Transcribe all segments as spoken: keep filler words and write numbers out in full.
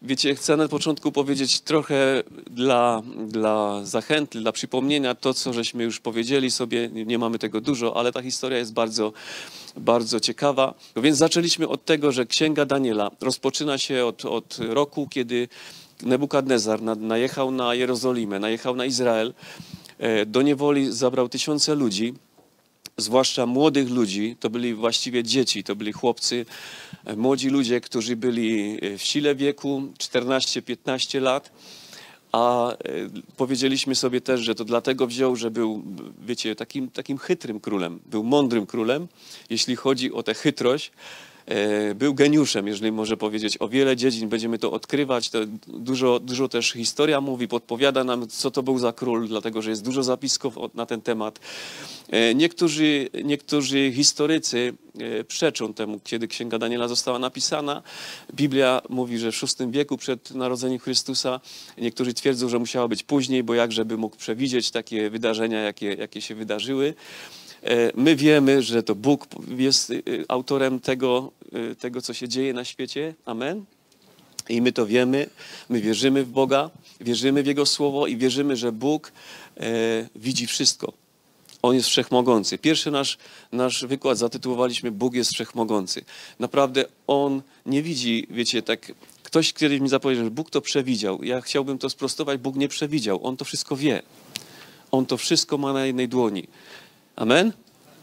wiecie, chcę na początku powiedzieć trochę dla, dla zachęty, dla przypomnienia to, co żeśmy już powiedzieli sobie, nie mamy tego dużo, ale ta historia jest bardzo, bardzo ciekawa. No więc zaczęliśmy od tego, że Księga Daniela rozpoczyna się od, od roku, kiedy Nebukadnezar najechał na Jerozolimę, najechał na Izrael, do niewoli zabrał tysiące ludzi, zwłaszcza młodych ludzi, to byli właściwie dzieci, to byli chłopcy, młodzi ludzie, którzy byli w sile wieku, czternaście piętnaście lat, a powiedzieliśmy sobie też, że to dlatego wziął, że był, wiecie, takim, takim chytrym królem, był mądrym królem, jeśli chodzi o tę chytrość. Był geniuszem, jeżeli może powiedzieć, o wiele dziedzin będziemy to odkrywać. To dużo, dużo też historia mówi, podpowiada nam, co to był za król, dlatego że jest dużo zapisków na ten temat. Niektórzy, niektórzy historycy przeczą temu, kiedy Księga Daniela została napisana. Biblia mówi, że w szóstym wieku przed narodzeniem Chrystusa. Niektórzy twierdzą, że musiało być później, bo jak żeby mógł przewidzieć takie wydarzenia, jakie, jakie się wydarzyły. My wiemy, że to Bóg jest autorem tego, tego, co się dzieje na świecie. Amen. I my to wiemy. My wierzymy w Boga, wierzymy w Jego Słowo i wierzymy, że Bóg e, widzi wszystko. On jest wszechmogący. Pierwszy nasz, nasz wykład zatytułowaliśmy Bóg jest wszechmogący. Naprawdę On nie widzi, wiecie, tak... Ktoś kiedyś mi zapowiedział, że Bóg to przewidział. Ja chciałbym to sprostować. Bóg nie przewidział. On to wszystko wie. On to wszystko ma na jednej dłoni. Amen?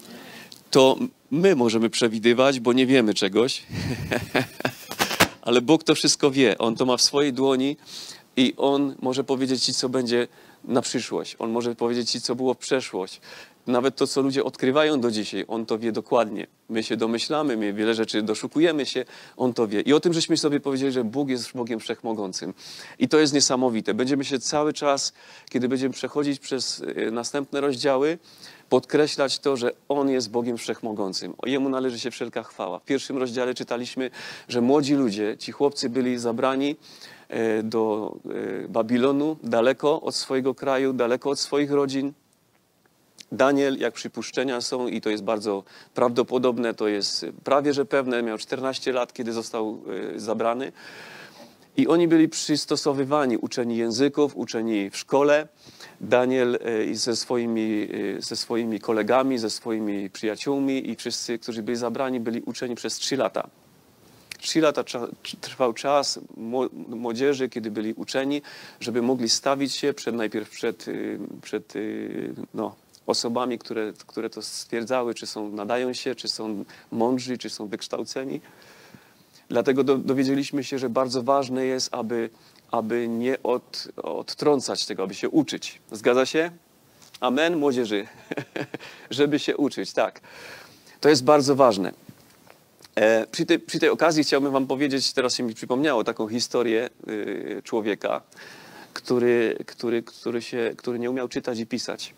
To my możemy przewidywać, bo nie wiemy czegoś, ale Bóg to wszystko wie. On to ma w swojej dłoni i On może powiedzieć Ci, co będzie na przyszłość. On może powiedzieć Ci, co było w przeszłość. Nawet to, co ludzie odkrywają do dzisiaj, On to wie dokładnie. My się domyślamy, my wiele rzeczy doszukujemy się, On to wie. I o tym żeśmy sobie powiedzieli, że Bóg jest Bogiem Wszechmogącym. I to jest niesamowite. Będziemy się cały czas, kiedy będziemy przechodzić przez następne rozdziały, podkreślać to, że On jest Bogiem Wszechmogącym. Jemu należy się wszelka chwała. W pierwszym rozdziale czytaliśmy, że młodzi ludzie, ci chłopcy byli zabrani do Babilonu, daleko od swojego kraju, daleko od swoich rodzin. Daniel, jak przypuszczenia są, i to jest bardzo prawdopodobne, to jest prawie że pewne, miał czternaście lat, kiedy został zabrany. I oni byli przystosowywani, uczeni języków, uczeni w szkole. Daniel ze swoimi, ze swoimi kolegami, ze swoimi przyjaciółmi i wszyscy, którzy byli zabrani, byli uczeni przez trzy lata. Trzy lata trwał czas młodzieży, kiedy byli uczeni, żeby mogli stawić się przed, najpierw przed, przed no, osobami, które, które to stwierdzały, czy są, nadają się, czy są mądrzy, czy są wykształceni. Dlatego do, dowiedzieliśmy się, że bardzo ważne jest, aby, aby nie od, odtrącać tego, aby się uczyć. Zgadza się? Amen, młodzieży. Żeby się uczyć, tak. To jest bardzo ważne. E, przy, tej, przy tej okazji chciałbym wam powiedzieć, teraz się mi przypomniało taką historię y, człowieka, który, który, który, się, który nie umiał czytać i pisać.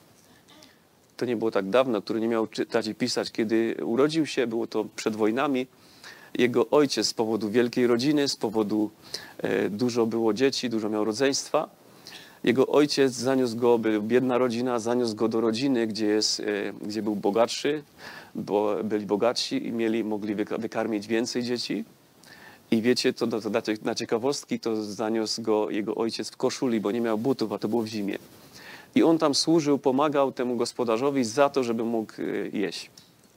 To nie było tak dawno, który nie miał czytać i pisać. Kiedy urodził się, było to przed wojnami, jego ojciec z powodu wielkiej rodziny, z powodu e, dużo było dzieci, dużo miał rodzeństwa. Jego ojciec zaniósł go, był biedna rodzina, zaniósł go do rodziny, gdzie, jest, e, gdzie był bogatszy, bo byli bogatsi i mieli, mogli wykarmić więcej dzieci. I wiecie, to, to, to na ciekawostki, to zaniósł go jego ojciec w koszuli, bo nie miał butów, a to było w zimie. I on tam służył, pomagał temu gospodarzowi za to, żeby mógł e, jeść.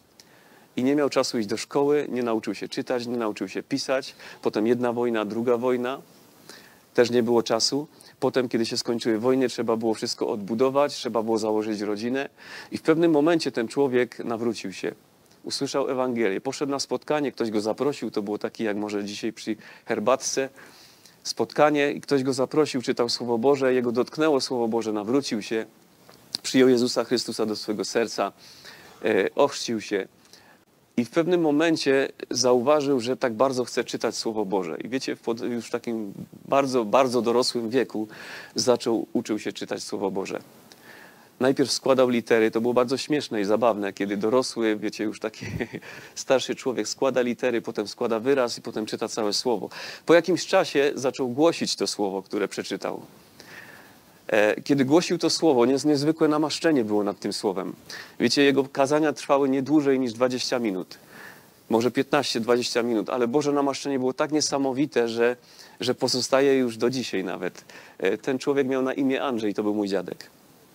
I nie miał czasu iść do szkoły, nie nauczył się czytać, nie nauczył się pisać. Potem jedna wojna, druga wojna. Też nie było czasu. Potem, kiedy się skończyły wojny, trzeba było wszystko odbudować, trzeba było założyć rodzinę. I w pewnym momencie ten człowiek nawrócił się. Usłyszał Ewangelię. Poszedł na spotkanie, ktoś go zaprosił. To było takie, jak może dzisiaj przy herbatce. Spotkanie i ktoś go zaprosił, czytał Słowo Boże. Jego dotknęło Słowo Boże, nawrócił się. Przyjął Jezusa Chrystusa do swojego serca. E, ochrzcił się. I w pewnym momencie zauważył, że tak bardzo chce czytać Słowo Boże. I wiecie, już w takim bardzo, bardzo dorosłym wieku zaczął, uczył się czytać Słowo Boże. Najpierw składał litery, to było bardzo śmieszne i zabawne, kiedy dorosły, wiecie, już taki starszy człowiek składa litery, potem składa wyraz i potem czyta całe Słowo. Po jakimś czasie zaczął głosić to Słowo, które przeczytał. Kiedy głosił to słowo, niezwykłe namaszczenie było nad tym słowem. Wiecie, jego kazania trwały nie dłużej niż dwadzieścia minut. Może piętnaście dwadzieścia minut, ale Boże namaszczenie było tak niesamowite, że, że pozostaje już do dzisiaj nawet. Ten człowiek miał na imię Andrzej, to był mój dziadek.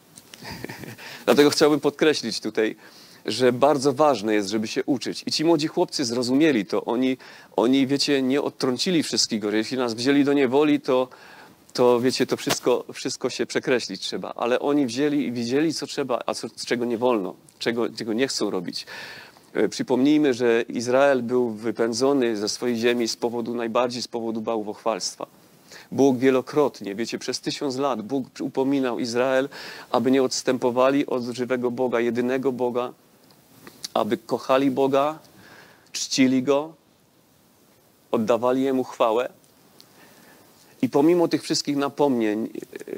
Dlatego chciałbym podkreślić tutaj, że bardzo ważne jest, żeby się uczyć. I ci młodzi chłopcy zrozumieli to. Oni, oni wiecie, nie odtrącili wszystkiego. Jeśli nas wzięli do niewoli, to, to wiecie, to wszystko, wszystko się przekreślić trzeba. Ale oni wzięli i widzieli, co trzeba, a co, czego nie wolno, czego, czego nie chcą robić. Przypomnijmy, że Izrael był wypędzony ze swojej ziemi z powodu, najbardziej z powodu bałwochwalstwa. Bóg wielokrotnie, wiecie, przez tysiąc lat Bóg upominał Izrael, aby nie odstępowali od żywego Boga, jedynego Boga, aby kochali Boga, czcili Go, oddawali Jemu chwałę. I pomimo tych wszystkich napomnień,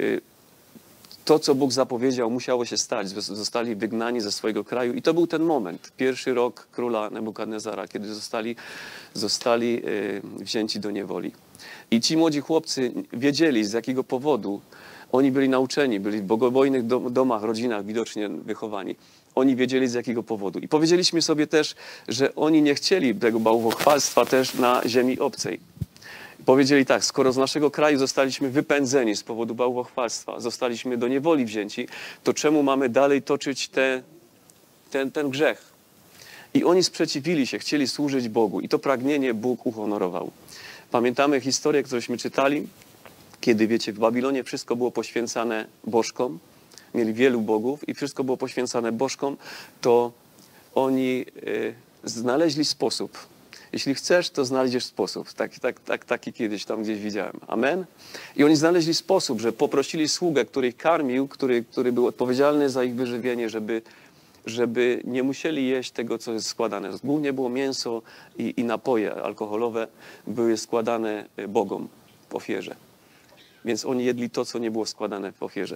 to, co Bóg zapowiedział, musiało się stać. Zostali wygnani ze swojego kraju. I to był ten moment, pierwszy rok króla Nebukadnezara, kiedy zostali, zostali wzięci do niewoli. I ci młodzi chłopcy wiedzieli, z jakiego powodu. Oni byli nauczeni, byli w bogobojnych domach, rodzinach widocznie wychowani. Oni wiedzieli, z jakiego powodu. I powiedzieliśmy sobie też, że oni nie chcieli tego bałwochwalstwa też na ziemi obcej. Powiedzieli tak, skoro z naszego kraju zostaliśmy wypędzeni z powodu bałwochwalstwa, zostaliśmy do niewoli wzięci, to czemu mamy dalej toczyć te, ten, ten grzech? I oni sprzeciwili się, chcieli służyć Bogu i to pragnienie Bóg uhonorował. Pamiętamy historię, którąśmy czytali, kiedy, wiecie, w Babilonie wszystko było poświęcane bożkom, mieli wielu bogów i wszystko było poświęcane bożkom, to oni y, znaleźli sposób. Jeśli chcesz, to znajdziesz sposób. Tak, tak, tak, taki kiedyś tam gdzieś widziałem. Amen? I oni znaleźli sposób, że poprosili sługę, który ich karmił, który, który był odpowiedzialny za ich wyżywienie, żeby, żeby nie musieli jeść tego, co jest składane. Głównie było mięso i, i napoje alkoholowe były składane bogom w ofierze. Więc oni jedli to, co nie było składane w ofierze.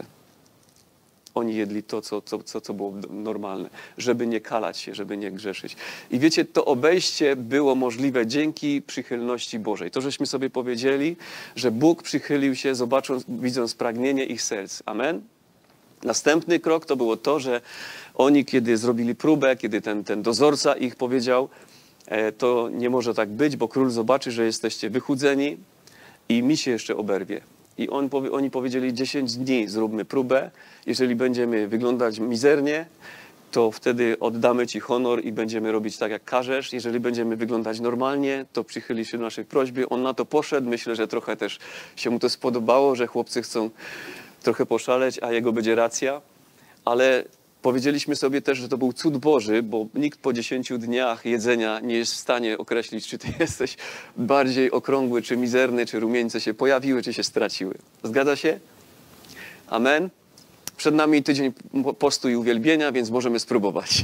Oni jedli to, co, co, co, co było normalne, żeby nie kalać się, żeby nie grzeszyć. I wiecie, to obejście było możliwe dzięki przychylności Bożej. To, żeśmy sobie powiedzieli, że Bóg przychylił się, zobacząc, widząc pragnienie ich serc. Amen? Następny krok to było to, że oni, kiedy zrobili próbę, kiedy ten, ten dozorca ich powiedział, e, to nie może tak być, bo król zobaczy, że jesteście wychudzeni i mi się jeszcze oberwie. I on, oni powiedzieli, dziesięć dni zróbmy próbę. Jeżeli będziemy wyglądać mizernie, to wtedy oddamy Ci honor i będziemy robić tak, jak każesz. Jeżeli będziemy wyglądać normalnie, to przychyli się do naszej prośby. On na to poszedł. Myślę, że trochę też się mu to spodobało, że chłopcy chcą trochę poszaleć, a jego będzie racja. Ale powiedzieliśmy sobie też, że to był cud Boży, bo nikt po dziesięciu dniach jedzenia nie jest w stanie określić, czy ty jesteś bardziej okrągły, czy mizerny, czy rumieńce się pojawiły, czy się straciły. Zgadza się? Amen? Przed nami tydzień postu i uwielbienia, więc możemy spróbować.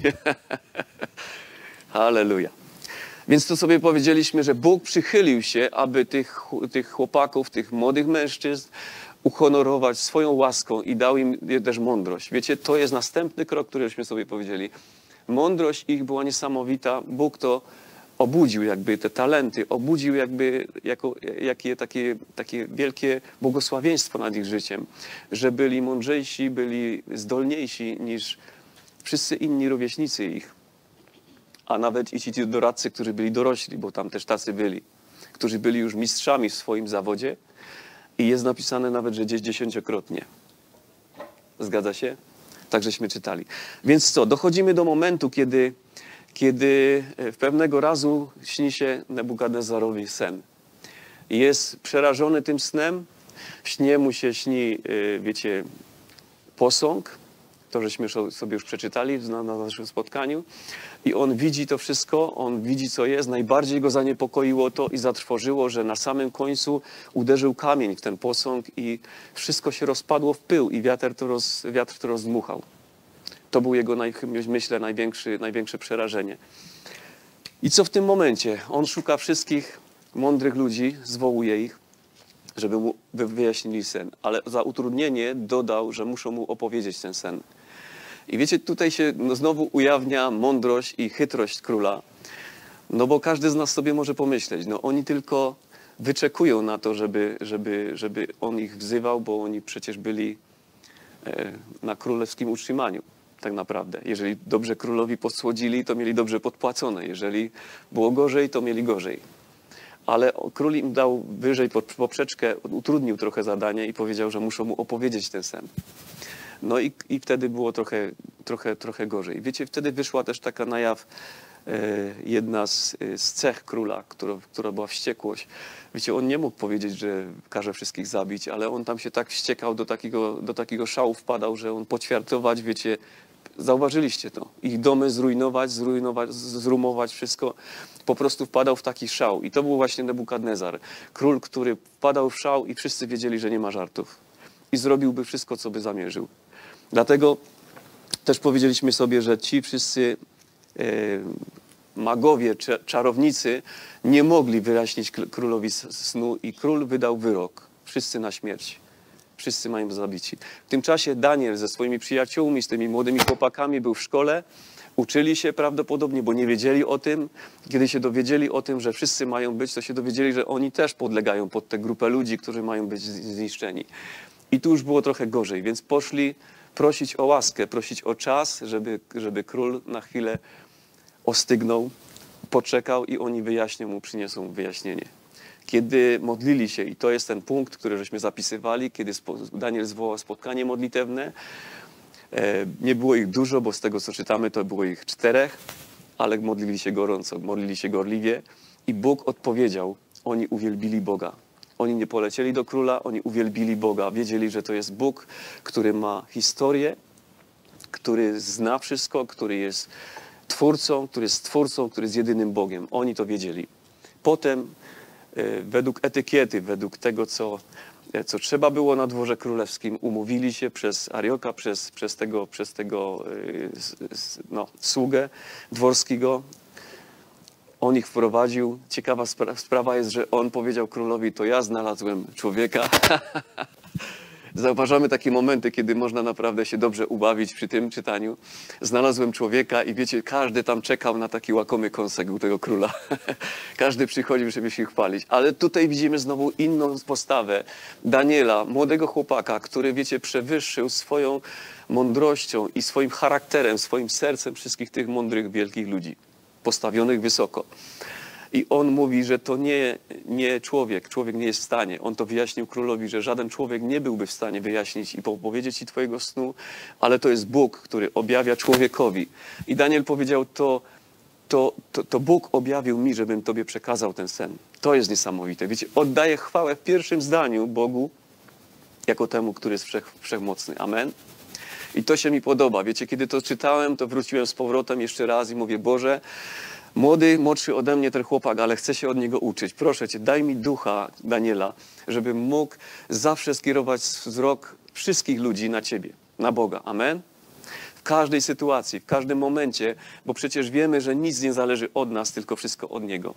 Halleluja. Więc to sobie powiedzieliśmy, że Bóg przychylił się, aby tych, tych chłopaków, tych młodych mężczyzn uhonorować swoją łaską i dał im też mądrość. Wiecie, to jest następny krok, któryśmy sobie powiedzieli. Mądrość ich była niesamowita. Bóg to obudził jakby te talenty, obudził jakby jako, jakie takie, takie wielkie błogosławieństwo nad ich życiem, że byli mądrzejsi, byli zdolniejsi niż wszyscy inni rówieśnicy ich, a nawet i ci doradcy, którzy byli dorośli, bo tam też tacy byli, którzy byli już mistrzami w swoim zawodzie i jest napisane nawet, że gdzieś dziesięciokrotnie. Zgadza się? Tak żeśmy czytali. Więc co, dochodzimy do momentu, kiedy kiedy w pewnego razu śni się Nebukadnezarowi sen. Jest przerażony tym snem, w śnie mu się śni, wiecie, posąg, to żeśmy sobie już przeczytali na, na naszym spotkaniu i on widzi to wszystko, on widzi co jest, najbardziej go zaniepokoiło to i zatrwożyło, że na samym końcu uderzył kamień w ten posąg i wszystko się rozpadło w pył i wiatr to, roz, wiatr to rozdmuchał. To był jego, myślę, największy, największe przerażenie. I co w tym momencie? On szuka wszystkich mądrych ludzi, zwołuje ich, żeby mu wyjaśnili sen. Ale za utrudnienie dodał, że muszą mu opowiedzieć ten sen. I wiecie, tutaj się no, znowu ujawnia mądrość i chytrość króla. No bo każdy z nas sobie może pomyśleć, no oni tylko wyczekują na to, żeby, żeby, żeby on ich wzywał, bo oni przecież byli e, na królewskim utrzymaniu. Tak naprawdę. Jeżeli dobrze królowi posłodzili, to mieli dobrze podpłacone. Jeżeli było gorzej, to mieli gorzej. Ale król im dał wyżej poprzeczkę, utrudnił trochę zadanie i powiedział, że muszą mu opowiedzieć ten sen. No i, i wtedy było trochę, trochę, trochę gorzej. Wiecie, wtedy wyszła też taka na jaw e, jedna z, z cech króla, która, która była wściekłość. Wiecie, on nie mógł powiedzieć, że każe wszystkich zabić, ale on tam się tak wściekał, do takiego, do takiego szału wpadał, że on poćwiartować, wiecie, zauważyliście to. Ich domy zrujnować, zrujnować, zrumować, wszystko. Po prostu wpadał w taki szał. I to był właśnie Nebukadnezar. Król, który wpadał w szał i wszyscy wiedzieli, że nie ma żartów. I zrobiłby wszystko, co by zamierzył. Dlatego też powiedzieliśmy sobie, że ci wszyscy e, magowie, czarownicy nie mogli wyjaśnić królowi snu i król wydał wyrok. Wszyscy na śmierć. Wszyscy mają zabici. W tym czasie Daniel ze swoimi przyjaciółmi, z tymi młodymi chłopakami był w szkole. Uczyli się prawdopodobnie, bo nie wiedzieli o tym. Kiedy się dowiedzieli o tym, że wszyscy mają być, to się dowiedzieli, że oni też podlegają pod tę grupę ludzi, którzy mają być zniszczeni. I tu już było trochę gorzej, więc poszli prosić o łaskę, prosić o czas, żeby, żeby król na chwilę ostygnął, poczekał i oni wyjaśnią mu, przyniosą wyjaśnienie. Kiedy modlili się, i to jest ten punkt, który żeśmy zapisywali, kiedy Daniel zwołał spotkanie modlitewne, nie było ich dużo, bo z tego, co czytamy, to było ich czterech, ale modlili się gorąco, modlili się gorliwie i Bóg odpowiedział. Oni uwielbili Boga. Oni nie polecieli do króla, oni uwielbili Boga. Wiedzieli, że to jest Bóg, który ma historię, który zna wszystko, który jest Twórcą, który jest Stwórcą, który jest jedynym Bogiem. Oni to wiedzieli. Potem według etykiety, według tego, co, co trzeba było na dworze królewskim, umówili się przez Arioka, przez, przez tego, przez tego no, sługę dworskiego. On ich wprowadził. Ciekawa spra sprawa jest, że on powiedział królowi, to ja znalazłem człowieka. Zauważamy takie momenty, kiedy można naprawdę się dobrze ubawić przy tym czytaniu. Znalazłem człowieka i wiecie, każdy tam czekał na taki łakomy kąsek u tego króla. Każdy przychodził, żeby się chwalić. Ale tutaj widzimy znowu inną postawę Daniela, młodego chłopaka, który, wiecie, przewyższył swoją mądrością i swoim charakterem, swoim sercem wszystkich tych mądrych, wielkich ludzi, postawionych wysoko. I on mówi, że to nie, nie człowiek, człowiek nie jest w stanie. On to wyjaśnił królowi, że żaden człowiek nie byłby w stanie wyjaśnić i opowiedzieć ci twojego snu, ale to jest Bóg, który objawia człowiekowi. I Daniel powiedział, to, to, to, to Bóg objawił mi, żebym tobie przekazał ten sen. To jest niesamowite. Wiecie, oddaję chwałę w pierwszym zdaniu Bogu, jako temu, który jest wszech, wszechmocny. Amen. I to się mi podoba. Wiecie, kiedy to czytałem, to wróciłem z powrotem jeszcze raz i mówię, Boże, młody, młodszy ode mnie ten chłopak, ale chcę się od niego uczyć. Proszę Cię, daj mi ducha Daniela, żebym mógł zawsze skierować wzrok wszystkich ludzi na Ciebie, na Boga. Amen? W każdej sytuacji, w każdym momencie, bo przecież wiemy, że nic nie zależy od nas, tylko wszystko od Niego.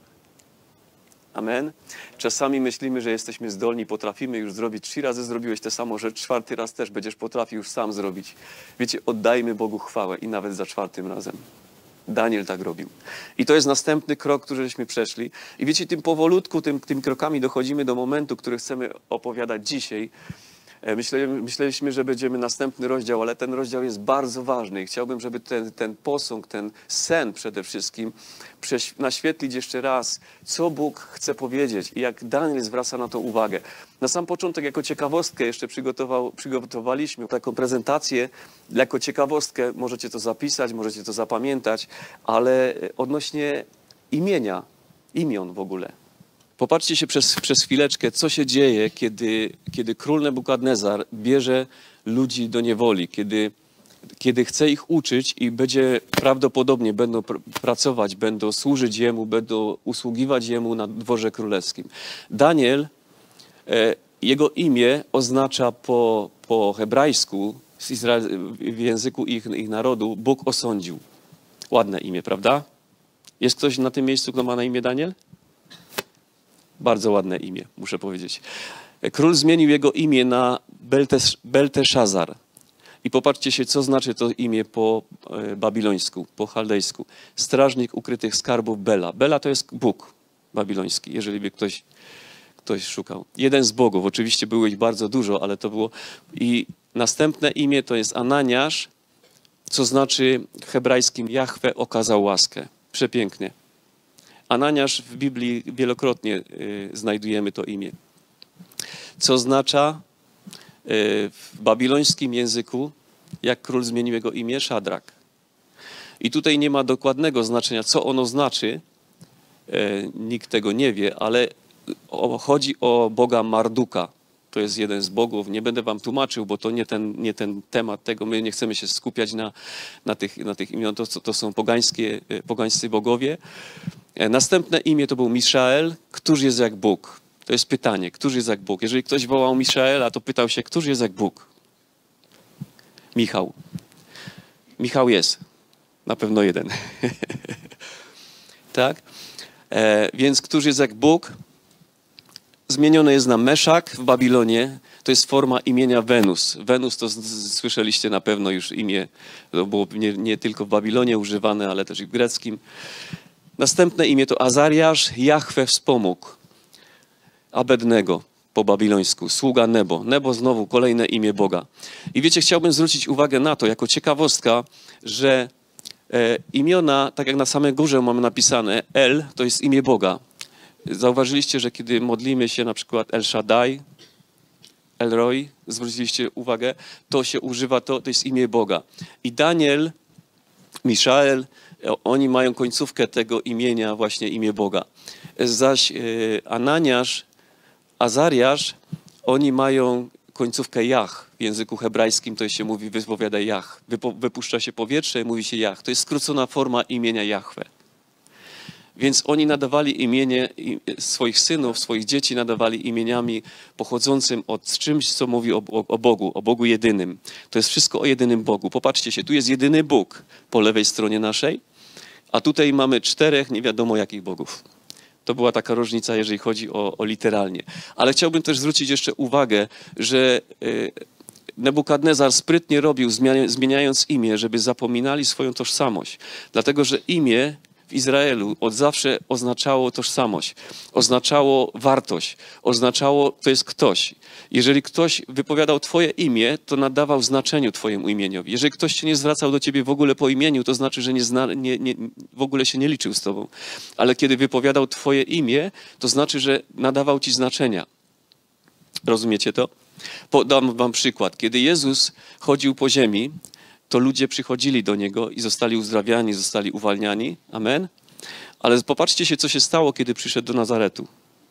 Amen? Czasami myślimy, że jesteśmy zdolni, potrafimy już zrobić. Trzy razy zrobiłeś tę samą rzecz, czwarty raz też będziesz potrafił już sam zrobić. Wiecie, oddajmy Bogu chwałę i nawet za czwartym razem. Daniel tak robił. I to jest następny krok, który żeśmy przeszli. I wiecie, tym powolutku, tym, tym krokami dochodzimy do momentu, który chcemy opowiadać dzisiaj. Myśleli, myśleliśmy, że będziemy następny rozdział, ale ten rozdział jest bardzo ważny i chciałbym, żeby ten, ten posąg, ten sen przede wszystkim naświetlić jeszcze raz, co Bóg chce powiedzieć i jak Daniel zwraca na to uwagę. Na sam początek jako ciekawostkę jeszcze przygotował, przygotowaliśmy taką prezentację. Jako ciekawostkę możecie to zapisać, możecie to zapamiętać, ale odnośnie imienia, imion w ogóle. Popatrzcie się przez, przez chwileczkę, co się dzieje, kiedy, kiedy król Nebukadnezar bierze ludzi do niewoli, kiedy, kiedy chce ich uczyć i będzie prawdopodobnie będą pr pracować, będą służyć Jemu, będą usługiwać Jemu na dworze królewskim. Daniel, e, jego imię oznacza po, po hebrajsku, w języku ich, ich narodu, Bóg osądził. Ładne imię, prawda? Jest ktoś na tym miejscu, kto ma na imię Daniel? Bardzo ładne imię, muszę powiedzieć. Król zmienił jego imię na Beltes, Belteszazar. I popatrzcie się, co znaczy to imię po babilońsku, po chaldejsku. Strażnik ukrytych skarbów Bela. Bela to jest Bóg babiloński, jeżeli by ktoś, ktoś szukał. Jeden z bogów, oczywiście było ich bardzo dużo, ale to było... I następne imię to jest Ananiasz, co znaczy w hebrajskim Jahwe okazał łaskę. Przepięknie. Ananiasz w Biblii wielokrotnie y, znajdujemy to imię. Co oznacza y, w babilońskim języku, jak król zmienił jego imię, Szadrak. I tutaj nie ma dokładnego znaczenia, co ono znaczy. Y, nikt tego nie wie, ale o, chodzi o Boga Marduka. To jest jeden z bogów. Nie będę wam tłumaczył, bo to nie ten, nie ten temat tego. My nie chcemy się skupiać na, na, tych, na tych imion. To, to są pogańskie, pogańscy bogowie. Następne imię to był Miszael. Któż jest jak Bóg? To jest pytanie. Któż jest jak Bóg? Jeżeli ktoś wołał Miszaela, to pytał się, któż jest jak Bóg? Michał. Michał jest. Na pewno jeden. Tak? E, więc któż jest jak Bóg? Zmienione jest na Meszak w Babilonie. To jest forma imienia Wenus. Wenus to z, z, słyszeliście na pewno już imię. To było nie, nie tylko w Babilonie używane, ale też i w greckim. Następne imię to Azariasz, Jahwe wspomógł. Abednego po babilońsku. Sługa Nebo. Nebo znowu kolejne imię Boga. I wiecie, chciałbym zwrócić uwagę na to, jako ciekawostka, że e, imiona, tak jak na samej górze mamy napisane, El to jest imię Boga. Zauważyliście, że kiedy modlimy się na przykład El Shaddai, El Roi, zwróciliście uwagę, to się używa, to, to jest imię Boga. I Daniel, Miszael, oni mają końcówkę tego imienia, właśnie imię Boga. Zaś Ananiasz, Azariasz, oni mają końcówkę Jach. W języku hebrajskim to się mówi, wypowiada Jach. Wypuszcza się powietrze, mówi się Jach. To jest skrócona forma imienia Jahwe. Więc oni nadawali imienie swoich synów, swoich dzieci nadawali imieniami pochodzącym od czymś, co mówi o, o, o Bogu, o Bogu jedynym. To jest wszystko o jedynym Bogu. Popatrzcie się, tu jest jedyny Bóg po lewej stronie naszej, a tutaj mamy czterech nie wiadomo jakich bogów. To była taka różnica, jeżeli chodzi o, o literalnie. Ale chciałbym też zwrócić jeszcze uwagę, że y, Nebukadnezar sprytnie robił, zmieniając imię, żeby zapominali swoją tożsamość. Dlatego, że imię w Izraelu od zawsze oznaczało tożsamość, oznaczało wartość, oznaczało, to jest ktoś. Jeżeli ktoś wypowiadał twoje imię, to nadawał znaczeniu twojemu imieniowi. Jeżeli ktoś się nie zwracał do ciebie w ogóle po imieniu, to znaczy, że nie zna, nie, nie, w ogóle się nie liczył z tobą. Ale kiedy wypowiadał twoje imię, to znaczy, że nadawał ci znaczenia. Rozumiecie to? Podam wam przykład. Kiedy Jezus chodził po ziemi, to ludzie przychodzili do Niego i zostali uzdrawiani, zostali uwalniani. Amen. Ale popatrzcie się, co się stało, kiedy przyszedł do Nazaretu.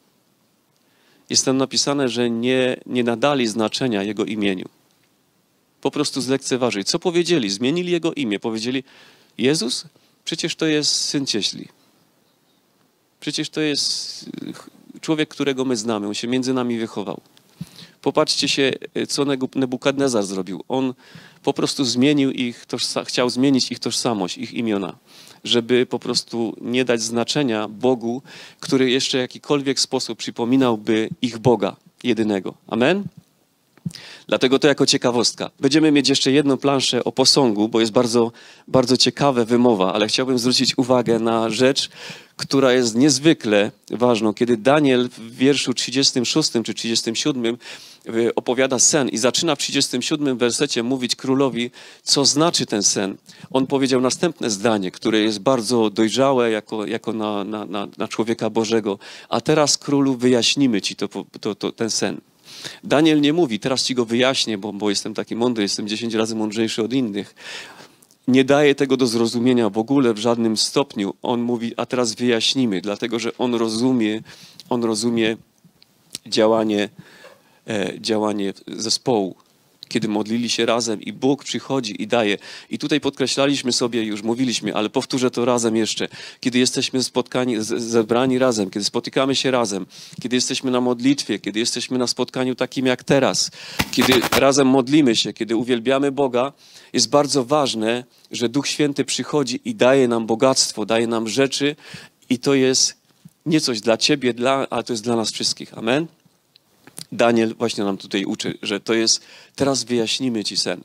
Jest tam napisane, że nie, nie nadali znaczenia Jego imieniu. Po prostu zlekceważyli. Co powiedzieli? Zmienili Jego imię. Powiedzieli, Jezus? Przecież to jest syn cieśli. Przecież to jest człowiek, którego my znamy. On się między nami wychował. Popatrzcie się, co Nebukadnezar zrobił. On po prostu zmienił ich, chciał zmienić ich tożsamość, ich imiona, żeby po prostu nie dać znaczenia Bogu, który jeszcze w jakikolwiek sposób przypominałby ich Boga jedynego. Amen? Dlatego to jako ciekawostka. Będziemy mieć jeszcze jedną planszę o posągu, bo jest bardzo, bardzo ciekawa wymowa, ale chciałbym zwrócić uwagę na rzecz, która jest niezwykle ważną. Kiedy Daniel w wierszu trzydziestym szóstym czy trzydziestym siódmym opowiada sen i zaczyna w trzydziestym siódmym wersecie mówić królowi, co znaczy ten sen. On powiedział następne zdanie, które jest bardzo dojrzałe jako, jako na, na, na, na człowieka Bożego. A teraz, królu, wyjaśnimy ci to, to, to, ten sen. Daniel nie mówi, teraz ci go wyjaśnię, bo, bo jestem taki mądry, jestem dziesięć razy mądrzejszy od innych. Nie daje tego do zrozumienia w ogóle w żadnym stopniu. On mówi, a teraz wyjaśnimy, dlatego że on rozumie, on rozumie działanie, e, działanie zespołu. Kiedy modlili się razem i Bóg przychodzi i daje. I tutaj podkreślaliśmy sobie, już mówiliśmy, ale powtórzę to razem jeszcze. Kiedy jesteśmy spotkani, zebrani razem, kiedy spotykamy się razem, kiedy jesteśmy na modlitwie, kiedy jesteśmy na spotkaniu takim jak teraz, kiedy razem modlimy się, kiedy uwielbiamy Boga, jest bardzo ważne, że Duch Święty przychodzi i daje nam bogactwo, daje nam rzeczy i to jest nie coś dla ciebie, dla, ale to jest dla nas wszystkich. Amen? Daniel właśnie nam tutaj uczy, że to jest, teraz wyjaśnimy ci sen.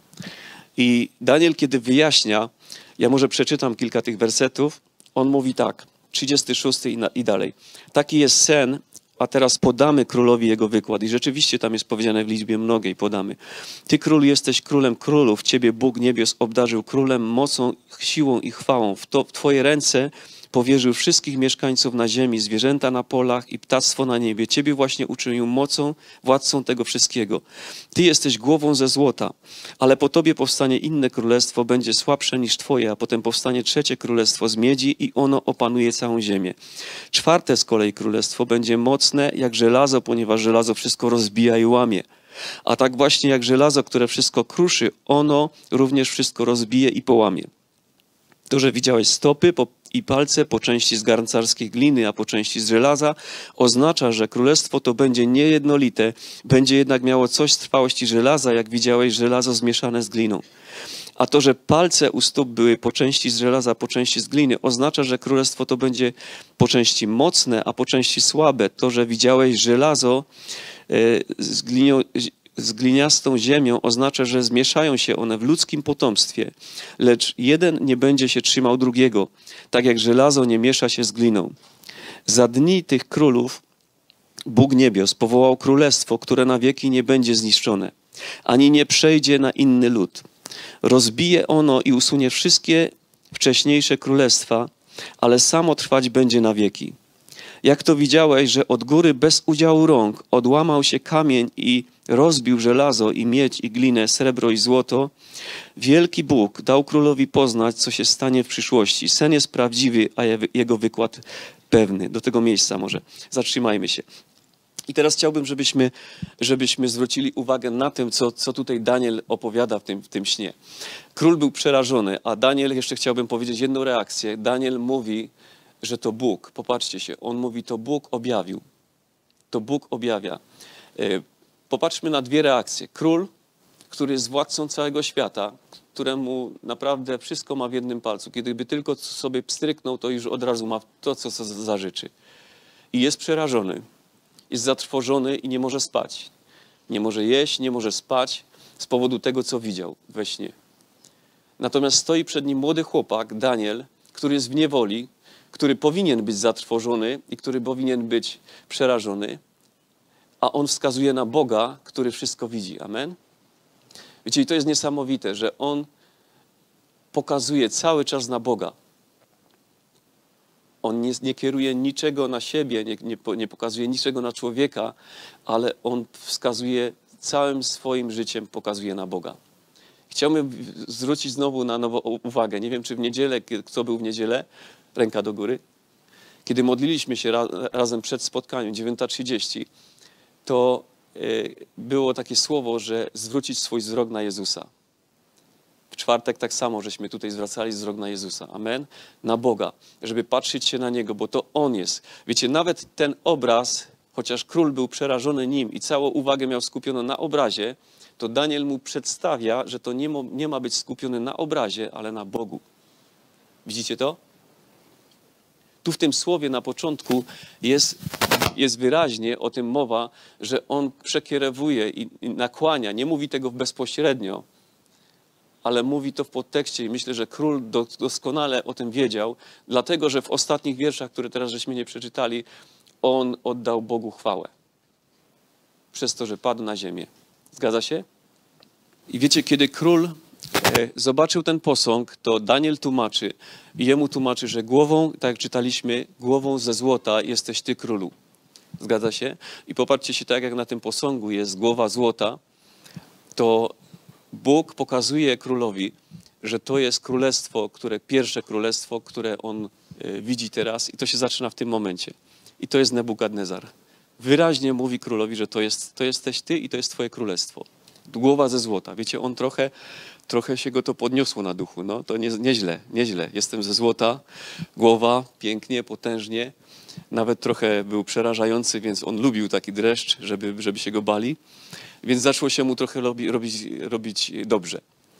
I Daniel, kiedy wyjaśnia, ja może przeczytam kilka tych wersetów, on mówi tak, trzydziesty szósty i, na, i dalej. Taki jest sen, a teraz podamy królowi jego wykład. I rzeczywiście tam jest powiedziane w liczbie mnogiej, podamy. Ty, król, jesteś królem królów, ciebie Bóg niebios obdarzył królem, mocą, siłą i chwałą. W, to, w twoje ręce powierzył wszystkich mieszkańców na ziemi, zwierzęta na polach i ptactwo na niebie. Ciebie właśnie uczynił mocą, władcą tego wszystkiego. Ty jesteś głową ze złota, ale po tobie powstanie inne królestwo, będzie słabsze niż twoje, a potem powstanie trzecie królestwo z miedzi i ono opanuje całą ziemię. Czwarte z kolei królestwo będzie mocne jak żelazo, ponieważ żelazo wszystko rozbija i łamie. A tak właśnie jak żelazo, które wszystko kruszy, ono również wszystko rozbije i połamie. To, że widziałeś stopy i palce po części z garncarskiej gliny, a po części z żelaza, oznacza, że królestwo to będzie niejednolite, będzie jednak miało coś z trwałości żelaza, jak widziałeś żelazo zmieszane z gliną. A to, że palce u stóp były po części z żelaza, po części z gliny, oznacza, że królestwo to będzie po części mocne, a po części słabe. To, że widziałeś żelazo z, glinią, z gliniastą ziemią, oznacza, że zmieszają się one w ludzkim potomstwie, lecz jeden nie będzie się trzymał drugiego, tak jak żelazo nie miesza się z gliną. Za dni tych królów Bóg niebios powołał królestwo, które na wieki nie będzie zniszczone, ani nie przejdzie na inny lud. Rozbije ono i usunie wszystkie wcześniejsze królestwa, ale samo trwać będzie na wieki. Jak to widziałeś, że od góry bez udziału rąk odłamał się kamień i rozbił żelazo i miedź i glinę, srebro i złoto, wielki Bóg dał królowi poznać, co się stanie w przyszłości. Sen jest prawdziwy, a jego wykład pewny. Do tego miejsca może zatrzymajmy się. I teraz chciałbym, żebyśmy, żebyśmy zwrócili uwagę na tym, co, co tutaj Daniel opowiada w tym, w tym śnie. Król był przerażony, a Daniel, jeszcze chciałbym powiedzieć jedną reakcję. Daniel mówi, że to Bóg. Popatrzcie się, on mówi, to Bóg objawił. To Bóg objawia. Popatrzmy na dwie reakcje. Król, który jest władcą całego świata, któremu naprawdę wszystko ma w jednym palcu. Kiedyby tylko sobie pstryknął, to już od razu ma to, co zażyczy. I jest przerażony. Jest zatrwożony i nie może spać. Nie może jeść, nie może spać z powodu tego, co widział we śnie. Natomiast stoi przed nim młody chłopak, Daniel, który jest w niewoli, który powinien być zatrwożony i który powinien być przerażony, a on wskazuje na Boga, który wszystko widzi. Amen? Wiecie, i to jest niesamowite, że on pokazuje cały czas na Boga. On nie, nie kieruje niczego na siebie, nie, nie, nie pokazuje niczego na człowieka, ale on wskazuje całym swoim życiem, pokazuje na Boga. Chciałbym zwrócić znowu na nowo uwagę. Nie wiem, czy w niedzielę, kto był w niedzielę, ręka do góry. Kiedy modliliśmy się ra, razem przed spotkaniem, dziewiąta trzydzieści, to y, było takie słowo, że zwrócić swój wzrok na Jezusa. W czwartek tak samo, żeśmy tutaj zwracali wzrok na Jezusa. Amen? Na Boga, żeby patrzeć się na Niego, bo to On jest. Wiecie, nawet ten obraz, chociaż król był przerażony nim i całą uwagę miał skupioną na obrazie, to Daniel mu przedstawia, że to nie ma, nie ma być skupiony na obrazie, ale na Bogu. Widzicie to? Tu w tym słowie na początku jest, jest wyraźnie o tym mowa, że on przekierowuje i, i nakłania. Nie mówi tego bezpośrednio, ale mówi to w podtekście i myślę, że król doskonale o tym wiedział, dlatego że w ostatnich wierszach, które teraz żeśmy nie przeczytali, on oddał Bogu chwałę. Przez to, że padł na ziemię. Zgadza się? I wiecie, kiedy król e, zobaczył ten posąg, to Daniel tłumaczy i jemu tłumaczy, że głową, tak jak czytaliśmy, głową ze złota jesteś ty, królu. Zgadza się? I popatrzcie się, tak jak na tym posągu jest głowa złota, to Bóg pokazuje królowi, że to jest królestwo, które, pierwsze królestwo, które on e, widzi teraz i to się zaczyna w tym momencie. I to jest Nebukadnezar. Wyraźnie mówi królowi, że to, jest, to jesteś ty i to jest twoje królestwo. Głowa ze złota. Wiecie, on trochę, trochę się go to podniosło na duchu. No, to nie, nieźle, nieźle. Jestem ze złota, głowa, pięknie, potężnie. Nawet trochę był przerażający, więc on lubił taki dreszcz, żeby, żeby się go bali. Więc zaczęło się mu trochę robi, robić, robić dobrze.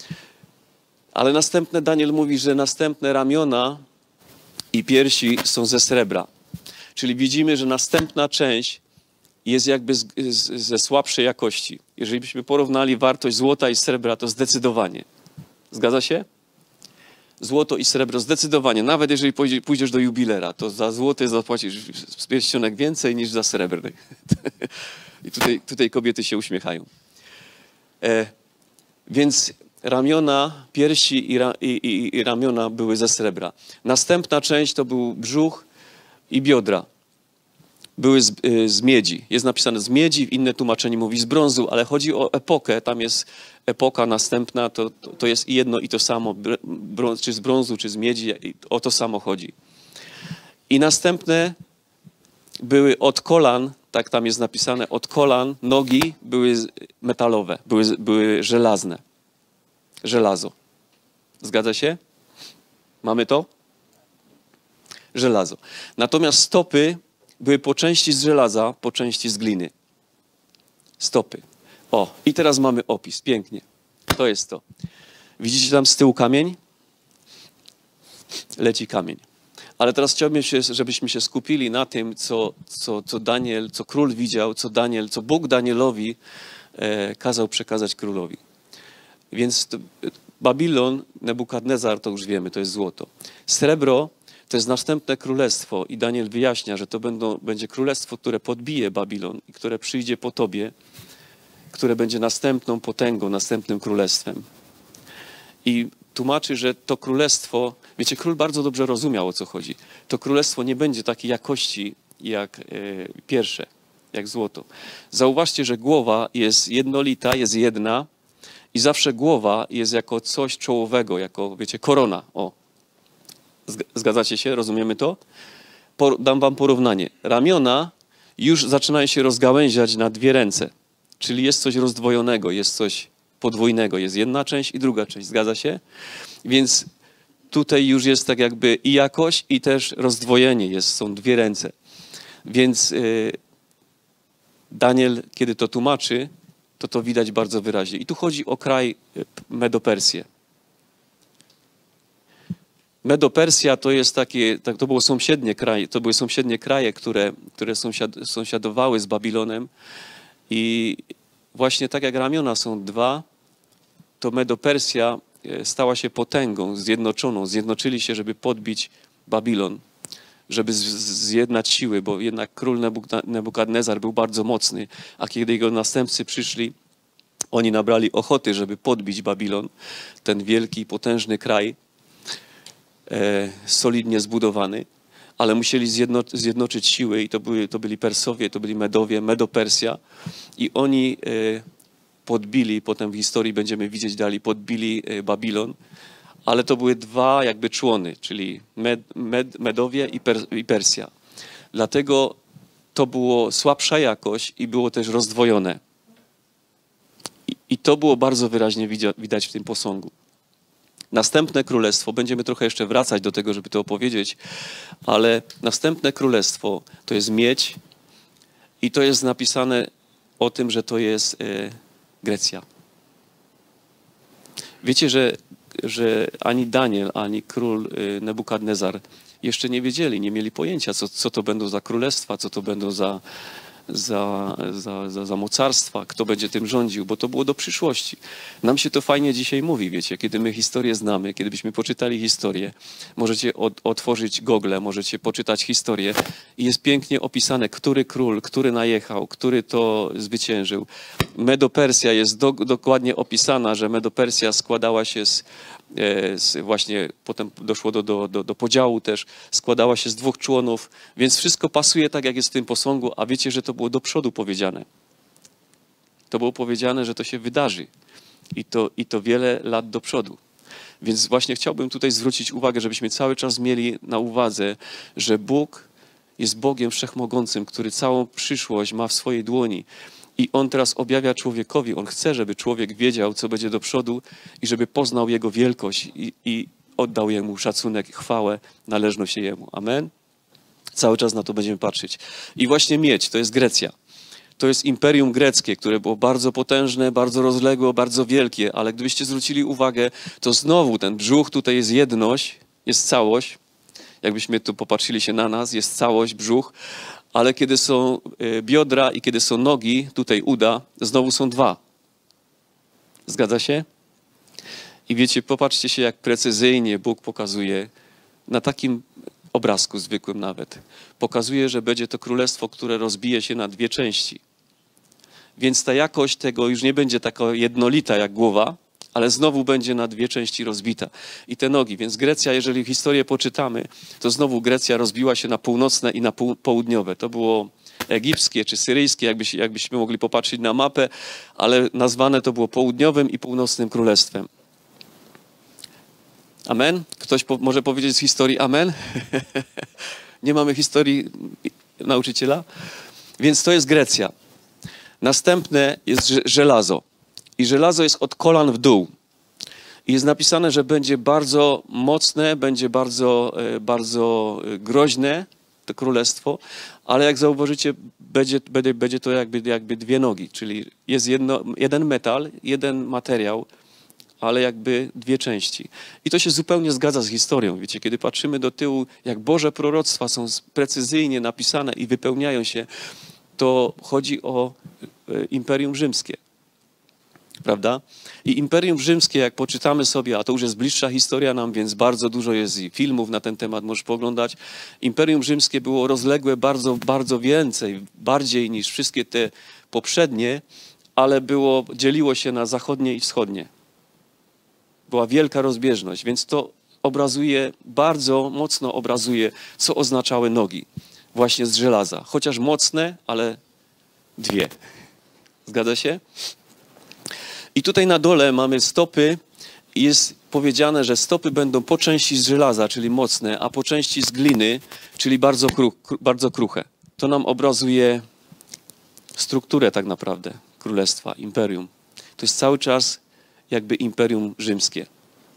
Ale następne, Daniel mówi, że następne ramiona i piersi są ze srebra. Czyli widzimy, że następna część jest jakby z, z, ze słabszej jakości. Jeżeli byśmy porównali wartość złota i srebra, to zdecydowanie. Zgadza się? Złoto i srebro zdecydowanie. Nawet jeżeli pójdziesz do jubilera, to za złoty zapłacisz pierścionek więcej niż za srebrny. I tutaj, tutaj kobiety się uśmiechają. E, więc ramiona, piersi i, ra, i, i, i ramiona były ze srebra. Następna część to był brzuch i biodra. Były z, y, z miedzi. Jest napisane z miedzi, inne tłumaczenie mówi z brązu, ale chodzi o epokę. Tam jest epoka następna, to, to, to jest jedno i to samo, brąz, czy z brązu, czy z miedzi, o to samo chodzi. I następne były od kolan, tak tam jest napisane, od kolan nogi były metalowe, były, były żelazne. Żelazo. Zgadza się? Mamy to? Żelazo. Natomiast stopy były po części z żelaza, po części z gliny. Stopy. O, i teraz mamy opis. Pięknie. To jest to. Widzicie tam z tyłu kamień? Leci kamień. Ale teraz chciałbym, się, żebyśmy się skupili na tym, co, co, co Daniel, co król widział, co Daniel, co Bóg Danielowi e, kazał przekazać królowi. Więc to, Babilon, Nebukadnezar, to już wiemy, to jest złoto. Srebro to jest następne królestwo i Daniel wyjaśnia, że to będą, będzie królestwo, które podbije Babilon i które przyjdzie po tobie, które będzie następną potęgą, następnym królestwem. I tłumaczy, że to królestwo, wiecie, król bardzo dobrze rozumiał, o co chodzi. To królestwo nie będzie takiej jakości jak e, pierwsze, jak złoto. Zauważcie, że głowa jest jednolita, jest jedna i zawsze głowa jest jako coś czołowego, jako, wiecie, korona. O. Zgadzacie się? Rozumiemy to? Por, dam wam porównanie. Ramiona już zaczynają się rozgałęziać na dwie ręce. Czyli jest coś rozdwojonego, jest coś podwójnego. Jest jedna część i druga część. Zgadza się? Więc tutaj już jest tak jakby i jakość, i też rozdwojenie jest. Są dwie ręce. Więc yy, Daniel, kiedy to tłumaczy, to to widać bardzo wyraźnie. I tu chodzi o kraj Medopersję. Medopersja to jest takie, to było sąsiednie kraje, to były sąsiednie kraje, które, które sąsiad, sąsiadowały z Babilonem i właśnie tak jak ramiona są dwa, to Medopersja stała się potęgą zjednoczoną. Zjednoczyli się, żeby podbić Babilon, żeby zjednać siły, bo jednak król Nebukadnezar był bardzo mocny, a kiedy jego następcy przyszli, oni nabrali ochoty, żeby podbić Babilon, ten wielki, potężny kraj, e, solidnie zbudowany, ale musieli zjedno, zjednoczyć siły i to, były, to byli Persowie, to byli Medowie, Medopersja i oni e, podbili, potem w historii będziemy widzieć dalej, podbili e, Babilon, ale to były dwa jakby człony, czyli Med, Med, Medowie i, per, i Persja. Dlatego to było słabsza jakość i było też rozdwojone. I, i to było bardzo wyraźnie widać w tym posągu. Następne królestwo, będziemy trochę jeszcze wracać do tego, żeby to opowiedzieć, ale następne królestwo to jest miedź i to jest napisane o tym, że to jest e, Grecja. Wiecie, że, że ani Daniel, ani król e, Nebukadnezar jeszcze nie wiedzieli, nie mieli pojęcia, co, co to będą za królestwa, co to będą za, za, za, za, za mocarstwa, kto będzie tym rządził, bo to było do przyszłości. Nam się to fajnie dzisiaj mówi, wiecie, kiedy my historię znamy, kiedy byśmy poczytali historię, możecie od, otworzyć Google, możecie poczytać historię i jest pięknie opisane, który król, który najechał, który to zwyciężył. Medopersja jest do, dokładnie opisana, że Medopersja składała się z Z właśnie potem doszło do, do, do, do podziału też, składała się z dwóch członów, więc wszystko pasuje tak, jak jest w tym posągu, a wiecie, że to było do przodu powiedziane. To było powiedziane, że to się wydarzy i to, i to wiele lat do przodu. Więc właśnie chciałbym tutaj zwrócić uwagę, żebyśmy cały czas mieli na uwadze, że Bóg jest Bogiem Wszechmogącym, który całą przyszłość ma w swojej dłoni. I On teraz objawia człowiekowi, On chce, żeby człowiek wiedział, co będzie do przodu i żeby poznał Jego wielkość i, i oddał Jemu szacunek, chwałę, należną się Jemu. Amen? Cały czas na to będziemy patrzeć. I właśnie miedź, to jest Grecja. To jest imperium greckie, które było bardzo potężne, bardzo rozległe, bardzo wielkie, ale gdybyście zwrócili uwagę, to znowu ten brzuch, tutaj jest jedność, jest całość. Jakbyśmy tu popatrzyli się na nas, jest całość, brzuch, ale kiedy są biodra i kiedy są nogi, tutaj uda, znowu są dwa. Zgadza się? I wiecie, popatrzcie się, jak precyzyjnie Bóg pokazuje, na takim obrazku zwykłym nawet, pokazuje, że będzie to królestwo, które rozbije się na dwie części. Więc ta jakość tego już nie będzie taka jednolita jak głowa, ale znowu będzie na dwie części rozbita. I te nogi, więc Grecja, jeżeli historię poczytamy, to znowu Grecja rozbiła się na północne i na południowe. To było egipskie czy syryjskie, jakbyś, jakbyśmy mogli popatrzeć na mapę, ale nazwane to było południowym i północnym królestwem. Amen? Ktoś po, może powiedzieć z historii amen? Nie mamy historii nauczyciela? Więc to jest Grecja. Następne jest żelazo. I żelazo jest od kolan w dół. I jest napisane, że będzie bardzo mocne, będzie bardzo, bardzo groźne to królestwo, ale jak zauważycie, będzie, będzie, będzie to jakby, jakby dwie nogi, czyli jest jedno, jeden metal, jeden materiał, ale jakby dwie części. I to się zupełnie zgadza z historią. Wiecie, kiedy patrzymy do tyłu, jak Boże proroctwa są precyzyjnie napisane i wypełniają się, to chodzi o Imperium Rzymskie. Prawda? I Imperium Rzymskie, jak poczytamy sobie, a to już jest bliższa historia nam, więc bardzo dużo jest i filmów na ten temat, możesz pooglądać. Imperium Rzymskie było rozległe bardzo, bardzo więcej, bardziej niż wszystkie te poprzednie, ale było, dzieliło się na zachodnie i wschodnie. Była wielka rozbieżność, więc to obrazuje, bardzo mocno obrazuje, co oznaczały nogi. Właśnie z żelaza. Chociaż mocne, ale dwie. Zgadza się? I tutaj na dole mamy stopy i jest powiedziane, że stopy będą po części z żelaza, czyli mocne, a po części z gliny, czyli bardzo, kru, bardzo kruche. To nam obrazuje strukturę tak naprawdę królestwa, imperium. To jest cały czas jakby Imperium Rzymskie.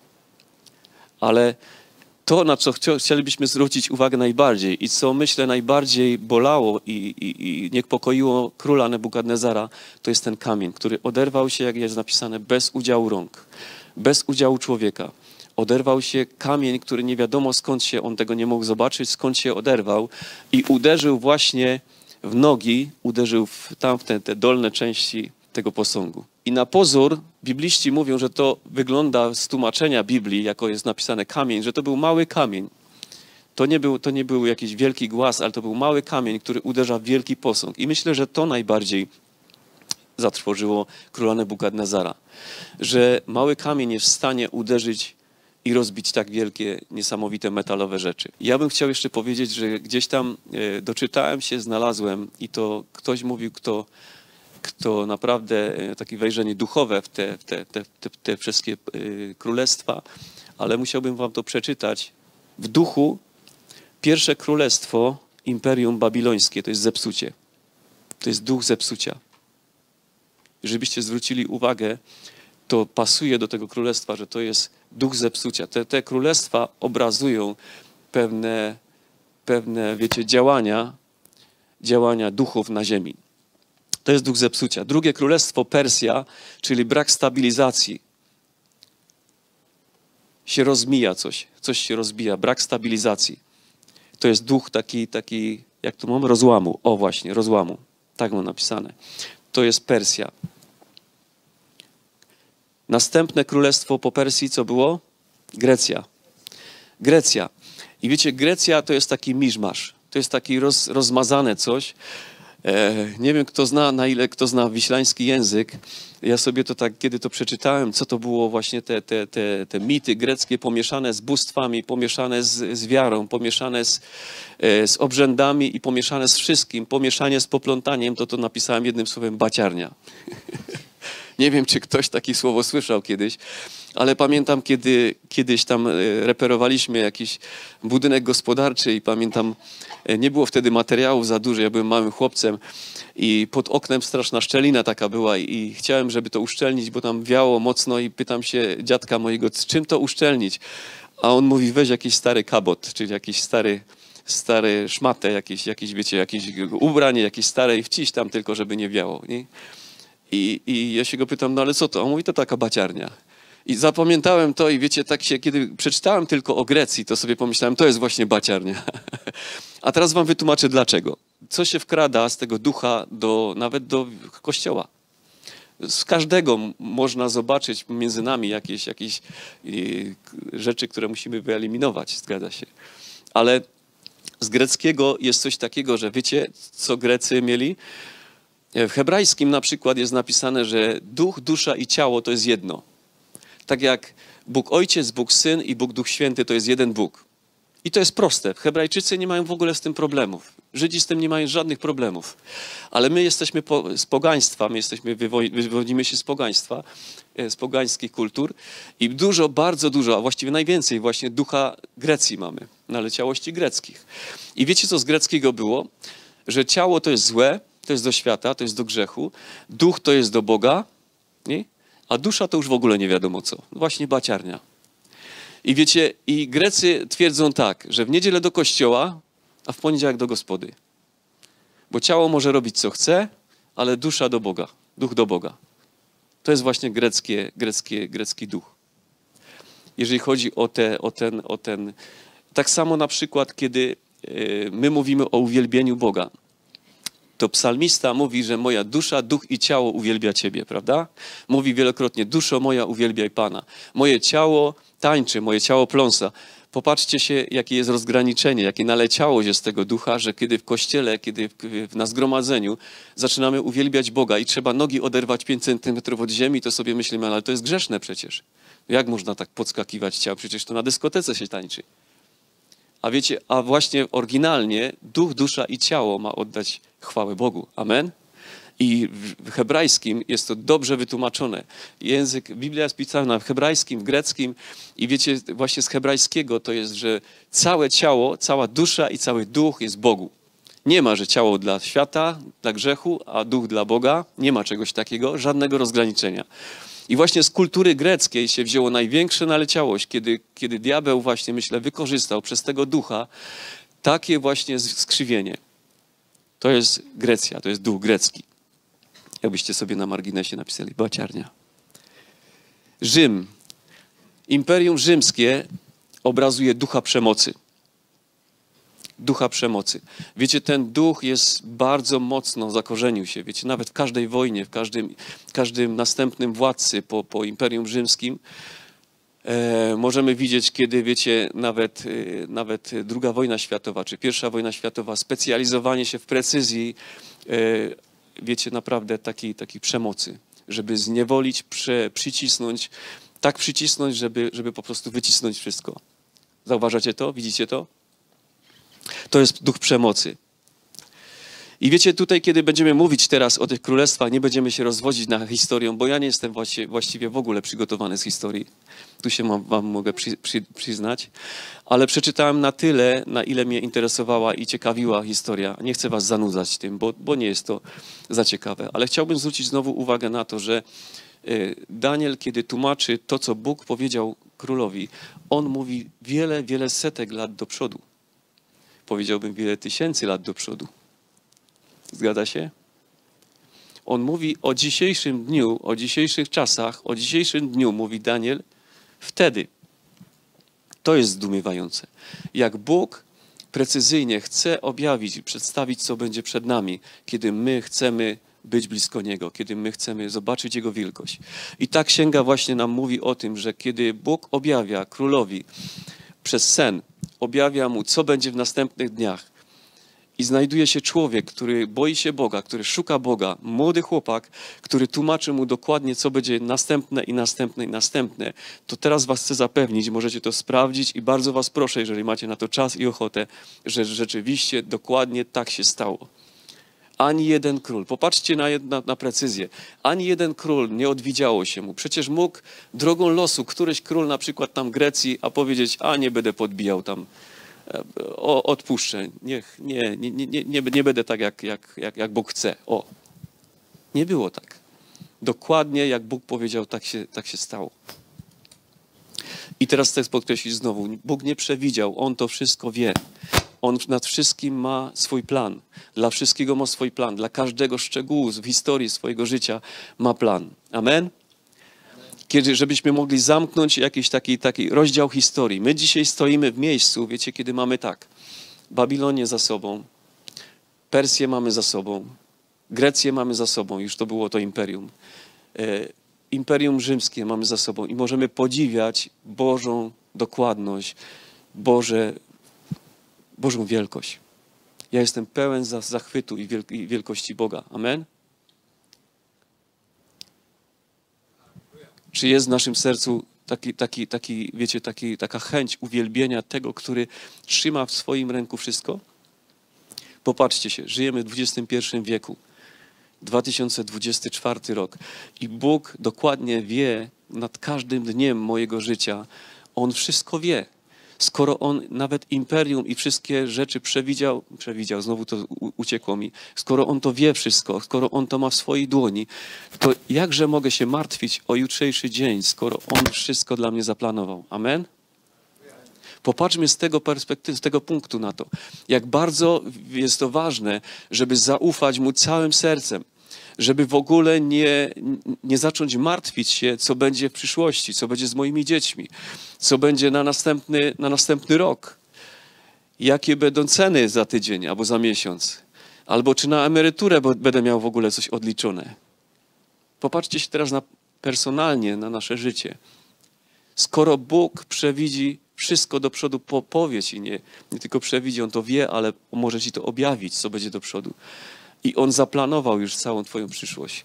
Ale to, na co chcielibyśmy zwrócić uwagę najbardziej i co myślę najbardziej bolało i, i, i niepokoiło króla Nebukadnezara, to jest ten kamień, który oderwał się, jak jest napisane, bez udziału rąk, bez udziału człowieka. Oderwał się kamień, który nie wiadomo skąd się, on tego nie mógł zobaczyć, skąd się oderwał i uderzył właśnie w nogi, uderzył w, tam w te, te dolne części tego posągu. I na pozór bibliści mówią, że to wygląda z tłumaczenia Biblii, jako jest napisane kamień, że to był mały kamień. To nie był, to nie był jakiś wielki głaz, ale to był mały kamień, który uderza w wielki posąg. I myślę, że to najbardziej zatrwożyło króla Nebukadnezara. Że mały kamień jest w stanie uderzyć i rozbić tak wielkie, niesamowite metalowe rzeczy. Ja bym chciał jeszcze powiedzieć, że gdzieś tam e, doczytałem się, znalazłem i to ktoś mówił, kto kto naprawdę takie wejrzenie duchowe w te, w te, te, te, te wszystkie królestwa, ale musiałbym wam to przeczytać. W duchu pierwsze królestwo, Imperium Babilońskie, to jest zepsucie. To jest duch zepsucia. Żebyście zwrócili uwagę, to pasuje do tego królestwa, że to jest duch zepsucia. Te, te królestwa obrazują pewne, pewne, wiecie, działania, działania duchów na ziemi. To jest duch zepsucia. Drugie królestwo, Persja, czyli brak stabilizacji. Się rozmija coś, coś się rozbija, brak stabilizacji. To jest duch taki, taki jak tu mamy, rozłamu. O właśnie, rozłamu. Tak mam napisane. To jest Persja. Następne królestwo po Persji, co było? Grecja. Grecja. I wiecie, Grecja to jest taki miszmasz. To jest taki roz, rozmazane coś. Nie wiem, kto zna, na ile kto zna wiślański język. Ja sobie to tak, kiedy to przeczytałem, co to było właśnie te, te, te, te mity greckie pomieszane z bóstwami, pomieszane z, z wiarą, pomieszane z, z obrzędami i pomieszane z wszystkim, pomieszanie z poplątaniem, to to napisałem jednym słowem baciarnia. Nie wiem, czy ktoś takie słowo słyszał kiedyś, ale pamiętam, kiedy kiedyś tam reperowaliśmy jakiś budynek gospodarczy i pamiętam, nie było wtedy materiałów za dużo, ja byłem małym chłopcem i pod oknem straszna szczelina taka była i chciałem, żeby to uszczelnić, bo tam wiało mocno i pytam się dziadka mojego, czym to uszczelnić? A on mówi, weź jakiś stary kabot, czyli jakiś stary, stary szmatę, jakieś, jakieś, wiecie, jakieś ubranie, jakieś stare i wciś tam tylko, żeby nie wiało. Nie? I, I ja się go pytam, no ale co to? On mówi, to taka baciarnia. I zapamiętałem to i wiecie, tak się, kiedy przeczytałem tylko o Grecji, to sobie pomyślałem, to jest właśnie baciarnia. A teraz wam wytłumaczę dlaczego. Co się wkrada z tego ducha do, nawet do kościoła. Z każdego można zobaczyć między nami jakieś, jakieś rzeczy, które musimy wyeliminować, zgadza się. Ale z greckiego jest coś takiego, że wiecie, co Grecy mieli? W hebrajskim na przykład jest napisane, że duch, dusza i ciało to jest jedno. Tak jak Bóg Ojciec, Bóg Syn i Bóg Duch Święty to jest jeden Bóg. I to jest proste. Hebrajczycy nie mają w ogóle z tym problemów. Żydzi z tym nie mają żadnych problemów. Ale my jesteśmy po, z pogaństwa, my jesteśmy, wywodzimy się z pogaństwa, z pogańskich kultur i dużo, bardzo dużo, a właściwie najwięcej właśnie ducha Grecji mamy, naleciałości greckich. I wiecie, co z greckiego było? Że ciało to jest złe, to jest do świata, to jest do grzechu, duch to jest do Boga, nie? A dusza to już w ogóle nie wiadomo co. Właśnie baciarnia. I wiecie, i Grecy twierdzą tak, że w niedzielę do kościoła, a w poniedziałek do gospody. Bo ciało może robić co chce, ale dusza do Boga, duch do Boga. To jest właśnie greckie, greckie, grecki duch. Jeżeli chodzi o, te, o, ten, o ten... Tak samo na przykład, kiedy yy, my mówimy o uwielbieniu Boga, to psalmista mówi, że moja dusza, duch i ciało uwielbia Ciebie, prawda? Mówi wielokrotnie, duszo moja, uwielbiaj Pana. Moje ciało tańczy, moje ciało pląsa. Popatrzcie się, jakie jest rozgraniczenie, jakie naleciałość jest tego ducha, że kiedy w kościele, kiedy w, na zgromadzeniu zaczynamy uwielbiać Boga i trzeba nogi oderwać pięć centymetrów od ziemi, to sobie myślimy, ale to jest grzeszne przecież. Jak można tak podskakiwać ciało? Przecież to na dyskotece się tańczy. A wiecie, a właśnie oryginalnie duch, dusza i ciało ma oddać chwałę Bogu. Amen? I w hebrajskim jest to dobrze wytłumaczone. Język, Biblia jest pisana w hebrajskim, w greckim i wiecie, właśnie z hebrajskiego to jest, że całe ciało, cała dusza i cały duch jest Bogu. Nie ma, że ciało dla świata, dla grzechu, a duch dla Boga. Nie ma czegoś takiego, żadnego rozgraniczenia. I właśnie z kultury greckiej się wzięło największa naleciałość, kiedy, kiedy diabeł właśnie, myślę, wykorzystał przez tego ducha takie właśnie skrzywienie. To jest Grecja, to jest duch grecki. Jakbyście sobie na marginesie napisali, baciarnia. Rzym. Imperium Rzymskie obrazuje ducha przemocy. Ducha przemocy. Wiecie, ten duch jest bardzo mocno zakorzenił się. Wiecie, nawet w każdej wojnie, w każdym, każdym następnym władcy po, po Imperium Rzymskim e, możemy widzieć, kiedy, wiecie, nawet, e, nawet druga wojna światowa, czy pierwsza wojna światowa, specjalizowanie się w precyzji, e, wiecie, naprawdę takiej, takiej przemocy, żeby zniewolić, prze, przycisnąć, tak przycisnąć, żeby, żeby po prostu wycisnąć wszystko. Zauważacie to? Widzicie to? To jest duch przemocy. I wiecie, tutaj, kiedy będziemy mówić teraz o tych królestwach, nie będziemy się rozwodzić na historię, bo ja nie jestem właściwie, właściwie w ogóle przygotowany z historii. Tu się mam, wam mogę przy, przy, przyznać. Ale przeczytałem na tyle, na ile mnie interesowała i ciekawiła historia. Nie chcę was zanudzać tym, bo, bo nie jest to za ciekawe. Ale chciałbym zwrócić znowu uwagę na to, że Daniel, kiedy tłumaczy to, co Bóg powiedział królowi, on mówi wiele, wiele setek lat do przodu. Powiedziałbym wiele tysięcy lat do przodu. Zgadza się? On mówi o dzisiejszym dniu, o dzisiejszych czasach, o dzisiejszym dniu, mówi Daniel, wtedy. To jest zdumiewające. Jak Bóg precyzyjnie chce objawić i przedstawić, co będzie przed nami, kiedy my chcemy być blisko Niego, kiedy my chcemy zobaczyć Jego wielkość. I ta księga właśnie nam mówi o tym, że kiedy Bóg objawia królowi przez sen, objawia mu, co będzie w następnych dniach. I znajduje się człowiek, który boi się Boga, który szuka Boga, młody chłopak, który tłumaczy mu dokładnie, co będzie następne i następne i następne. To teraz was chcę zapewnić, możecie to sprawdzić i bardzo was proszę, jeżeli macie na to czas i ochotę, że rzeczywiście dokładnie tak się stało. Ani jeden król, popatrzcie na, na, na precyzję, ani jeden król nie odwidziało się mu. Przecież mógł drogą losu któryś król, na przykład tam Grecji, a powiedzieć, a nie będę podbijał tam, o, odpuszczę, niech, nie, nie, nie, nie, nie będę tak, jak, jak, jak, jak Bóg chce. O, nie było tak. Dokładnie jak Bóg powiedział, tak się, tak się stało. I teraz chcę podkreślić znowu, Bóg nie przewidział, On to wszystko wie. On nad wszystkim ma swój plan. Dla wszystkiego ma swój plan. Dla każdego szczegółu w historii swojego życia ma plan. Amen? Kiedy, żebyśmy mogli zamknąć jakiś taki, taki rozdział historii. My dzisiaj stoimy w miejscu, wiecie, kiedy mamy tak. Babilonię za sobą, Persję mamy za sobą, Grecję mamy za sobą, już to było to imperium. E, imperium rzymskie mamy za sobą i możemy podziwiać Bożą dokładność, Boże Bożą wielkość. Ja jestem pełen zachwytu i wielkości Boga. Amen? Czy jest w naszym sercu taki, taki, taki, wiecie, taki, taka chęć uwielbienia tego, który trzyma w swoim ręku wszystko? Popatrzcie się, żyjemy w dwudziestym pierwszym wieku, dwa tysiące dwudziesty czwarty rok i Bóg dokładnie wie nad każdym dniem mojego życia. On wszystko wie. Skoro On nawet imperium i wszystkie rzeczy przewidział, przewidział, znowu to uciekło mi, skoro On to wie wszystko, skoro On to ma w swojej dłoni, to jakże mogę się martwić o jutrzejszy dzień, skoro On wszystko dla mnie zaplanował? Amen? Popatrzmy z tego perspektywy, z tego punktu na to, jak bardzo jest to ważne, żeby zaufać Mu całym sercem, żeby w ogóle nie, nie zacząć martwić się, co będzie w przyszłości, co będzie z moimi dziećmi, co będzie na następny, na następny rok, jakie będą ceny za tydzień albo za miesiąc, albo czy na emeryturę bo będę miał w ogóle coś odliczone. Popatrzcie się teraz na, personalnie na nasze życie. Skoro Bóg przewidzi wszystko do przodu, po, powiedz i nie, nie tylko przewidzi, On to wie, ale może ci to objawić, co będzie do przodu. I On zaplanował już całą twoją przyszłość.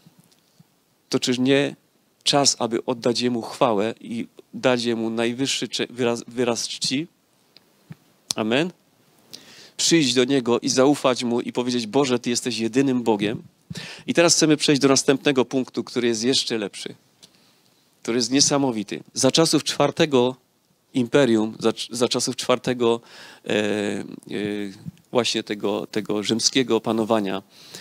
To czyż nie czas, aby oddać Jemu chwałę i dać Jemu najwyższy wyraz, wyraz czci? Amen? Przyjść do Niego i zaufać Mu i powiedzieć: Boże, Ty jesteś jedynym Bogiem. I teraz chcemy przejść do następnego punktu, który jest jeszcze lepszy. Który jest niesamowity. Za czasów czwartego imperium, za, za czasów czwartego e, e, właśnie tego, tego rzymskiego panowania,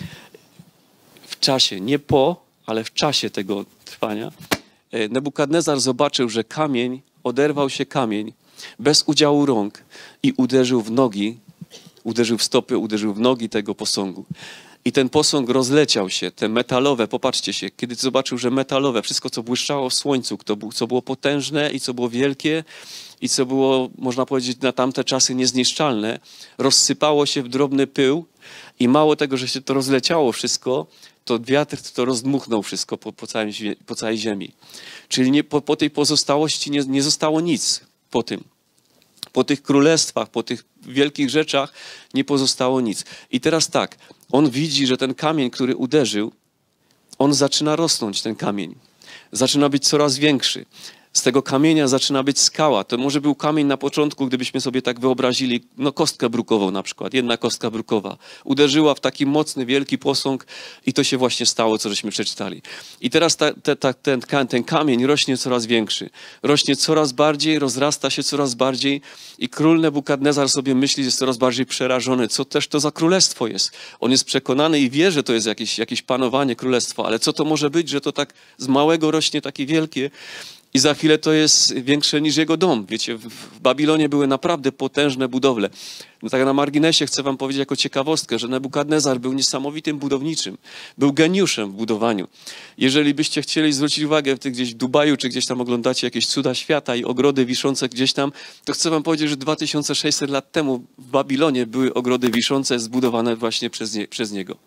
w czasie, nie po, ale w czasie tego trwania, e, Nebukadnezar zobaczył, że kamień, oderwał się kamień bez udziału rąk i uderzył w nogi, uderzył w stopy, uderzył w nogi tego posągu. I ten posąg rozleciał się, te metalowe, popatrzcie się, kiedy zobaczył, że metalowe, wszystko co błyszczało w słońcu, co było potężne i co było wielkie i co było, można powiedzieć, na tamte czasy niezniszczalne, rozsypało się w drobny pył i mało tego, że się to rozleciało wszystko, to wiatr to rozdmuchnął wszystko po, po, całym, po całej ziemi. Czyli nie, po, po tej pozostałości nie, nie zostało nic po tym. Po tych królestwach, po tych wielkich rzeczach nie pozostało nic. I teraz tak, on widzi, że ten kamień, który uderzył, on zaczyna rosnąć, ten kamień. Zaczyna być coraz większy. Z tego kamienia zaczyna być skała. To może był kamień na początku, gdybyśmy sobie tak wyobrazili, no kostkę brukową na przykład, jedna kostka brukowa. Uderzyła w taki mocny, wielki posąg i to się właśnie stało, co żeśmy przeczytali. I teraz ta, ta, ta, ten, ten kamień rośnie coraz większy. Rośnie coraz bardziej, rozrasta się coraz bardziej i król Nebukadnezar sobie myśli, jest coraz bardziej przerażony. Co też to za królestwo jest? On jest przekonany i wie, że to jest jakieś, jakieś panowanie, królestwo, ale co to może być, że to tak z małego rośnie takie wielkie? I za chwilę to jest większe niż jego dom. Wiecie, w Babilonie były naprawdę potężne budowle. No tak na marginesie chcę wam powiedzieć jako ciekawostkę, że Nebukadnezar był niesamowitym budowniczym. Był geniuszem w budowaniu. Jeżeli byście chcieli zwrócić uwagę w tych gdzieś w Dubaju, czy gdzieś tam oglądacie jakieś cuda świata i ogrody wiszące gdzieś tam, to chcę wam powiedzieć, że dwa tysiące sześćset lat temu w Babilonie były ogrody wiszące zbudowane właśnie przez, nie, przez niego.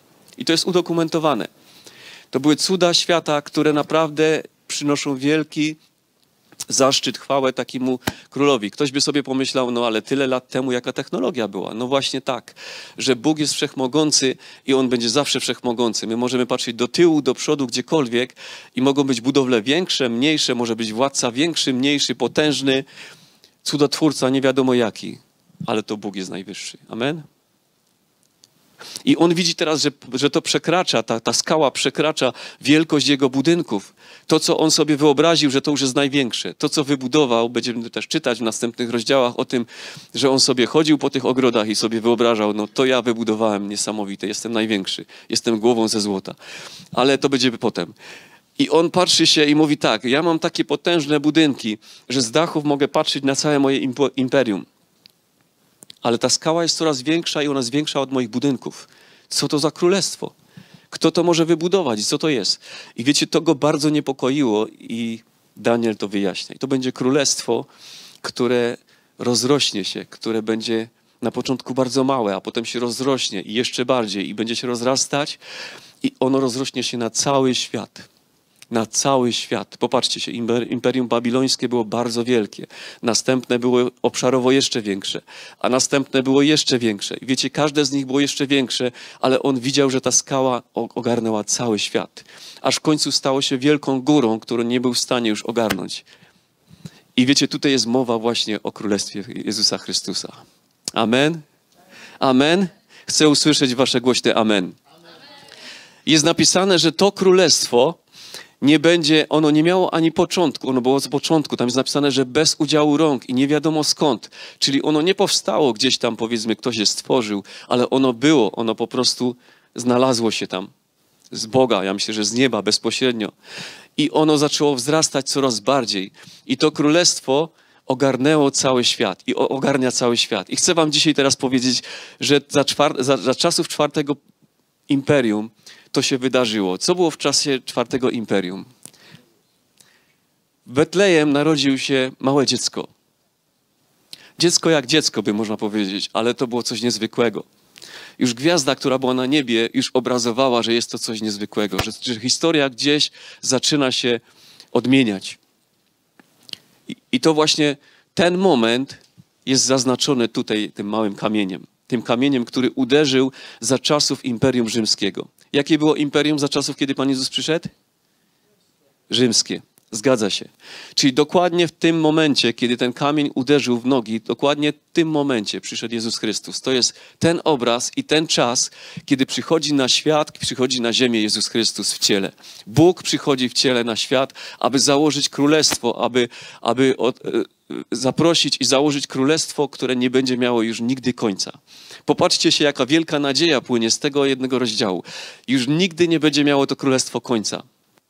I to jest udokumentowane. To były cuda świata, które naprawdę przynoszą wielki zaszczyt, chwałę takiemu królowi. Ktoś by sobie pomyślał, no ale tyle lat temu jaka technologia była. No właśnie tak, że Bóg jest wszechmogący i On będzie zawsze wszechmogący. My możemy patrzeć do tyłu, do przodu, gdziekolwiek i mogą być budowle większe, mniejsze, może być władca większy, mniejszy, potężny, cudotwórca, nie wiadomo jaki, ale to Bóg jest najwyższy. Amen? I on widzi teraz, że, że to przekracza, ta, ta skała przekracza wielkość jego budynków. To, co on sobie wyobraził, że to już jest największe. To, co wybudował, będziemy też czytać w następnych rozdziałach o tym, że on sobie chodził po tych ogrodach i sobie wyobrażał, no to ja wybudowałem niesamowite, jestem największy, jestem głową ze złota. Ale to będzie potem. I on patrzy się i mówi tak, ja mam takie potężne budynki, że z dachów mogę patrzeć na całe moje imperium. Ale ta skała jest coraz większa i ona jest większa od moich budynków. Co to za królestwo? Kto to może wybudować i co to jest? I wiecie, to go bardzo niepokoiło i Daniel to wyjaśnia. I to będzie królestwo, które rozrośnie się, które będzie na początku bardzo małe, a potem się rozrośnie i jeszcze bardziej i będzie się rozrastać i ono rozrośnie się na cały świat. Na cały świat. Popatrzcie się, Imperium Babilońskie było bardzo wielkie. Następne było obszarowo jeszcze większe, a następne było jeszcze większe. I wiecie, każde z nich było jeszcze większe, ale on widział, że ta skała ogarnęła cały świat. Aż w końcu stało się wielką górą, którą nie był w stanie już ogarnąć. I wiecie, tutaj jest mowa właśnie o Królestwie Jezusa Chrystusa. Amen? Amen? Chcę usłyszeć wasze głośne amen. Jest napisane, że to królestwo nie będzie, ono nie miało ani początku, ono było z początku. Tam jest napisane, że bez udziału rąk i nie wiadomo skąd. Czyli ono nie powstało gdzieś tam, powiedzmy, ktoś je stworzył, ale ono było, ono po prostu znalazło się tam. Z Boga, ja myślę, że z nieba bezpośrednio. I ono zaczęło wzrastać coraz bardziej. I to królestwo ogarnęło cały świat i ogarnia cały świat. I chcę wam dzisiaj teraz powiedzieć, że za, czwar- za, za czasów czwartego imperium to się wydarzyło. Co było w czasie czwartego imperium? W Betlejem narodził się małe dziecko. Dziecko jak dziecko, by można powiedzieć, ale to było coś niezwykłego. Już gwiazda, która była na niebie, już obrazowała, że jest to coś niezwykłego, że, że historia gdzieś zaczyna się odmieniać. I, I to właśnie ten moment jest zaznaczony tutaj tym małym kamieniem. Tym kamieniem, który uderzył za czasów Imperium Rzymskiego. Jakie było imperium za czasów, kiedy Pan Jezus przyszedł? Rzymskie. Zgadza się. Czyli dokładnie w tym momencie, kiedy ten kamień uderzył w nogi, dokładnie w tym momencie przyszedł Jezus Chrystus. To jest ten obraz i ten czas, kiedy przychodzi na świat, przychodzi na ziemię Jezus Chrystus w ciele. Bóg przychodzi w ciele na świat, aby założyć królestwo, aby, aby od, zaprosić i założyć królestwo, które nie będzie miało już nigdy końca. Popatrzcie się, jaka wielka nadzieja płynie z tego jednego rozdziału. Już nigdy nie będzie miało to królestwo końca.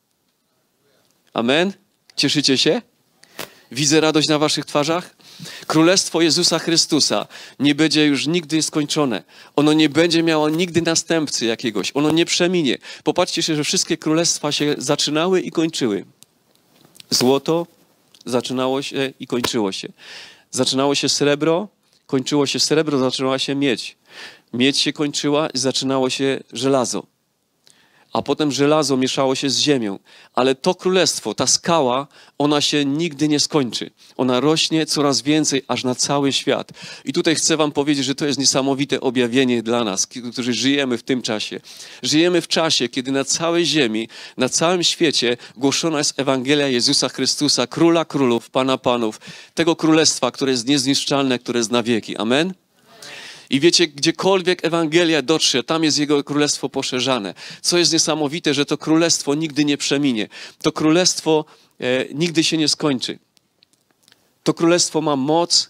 Amen? Cieszycie się? Widzę radość na waszych twarzach? Królestwo Jezusa Chrystusa nie będzie już nigdy skończone. Ono nie będzie miało nigdy następcy jakiegoś. Ono nie przeminie. Popatrzcie się, że wszystkie królestwa się zaczynały i kończyły. Złoto zaczynało się i kończyło się. Zaczynało się srebro, kończyło się srebro, zaczynała się miedź. Miedź się kończyła i zaczynało się żelazo. A potem żelazo mieszało się z ziemią. Ale to królestwo, ta skała, ona się nigdy nie skończy. Ona rośnie coraz więcej, aż na cały świat. I tutaj chcę wam powiedzieć, że to jest niesamowite objawienie dla nas, którzy żyjemy w tym czasie. Żyjemy w czasie, kiedy na całej ziemi, na całym świecie głoszona jest Ewangelia Jezusa Chrystusa, Króla Królów, Pana Panów, tego królestwa, które jest niezniszczalne, które jest na wieki. Amen? I wiecie, gdziekolwiek Ewangelia dotrze, tam jest Jego królestwo poszerzane. Co jest niesamowite, że to królestwo nigdy nie przeminie. To królestwo e, nigdy się nie skończy. To królestwo ma moc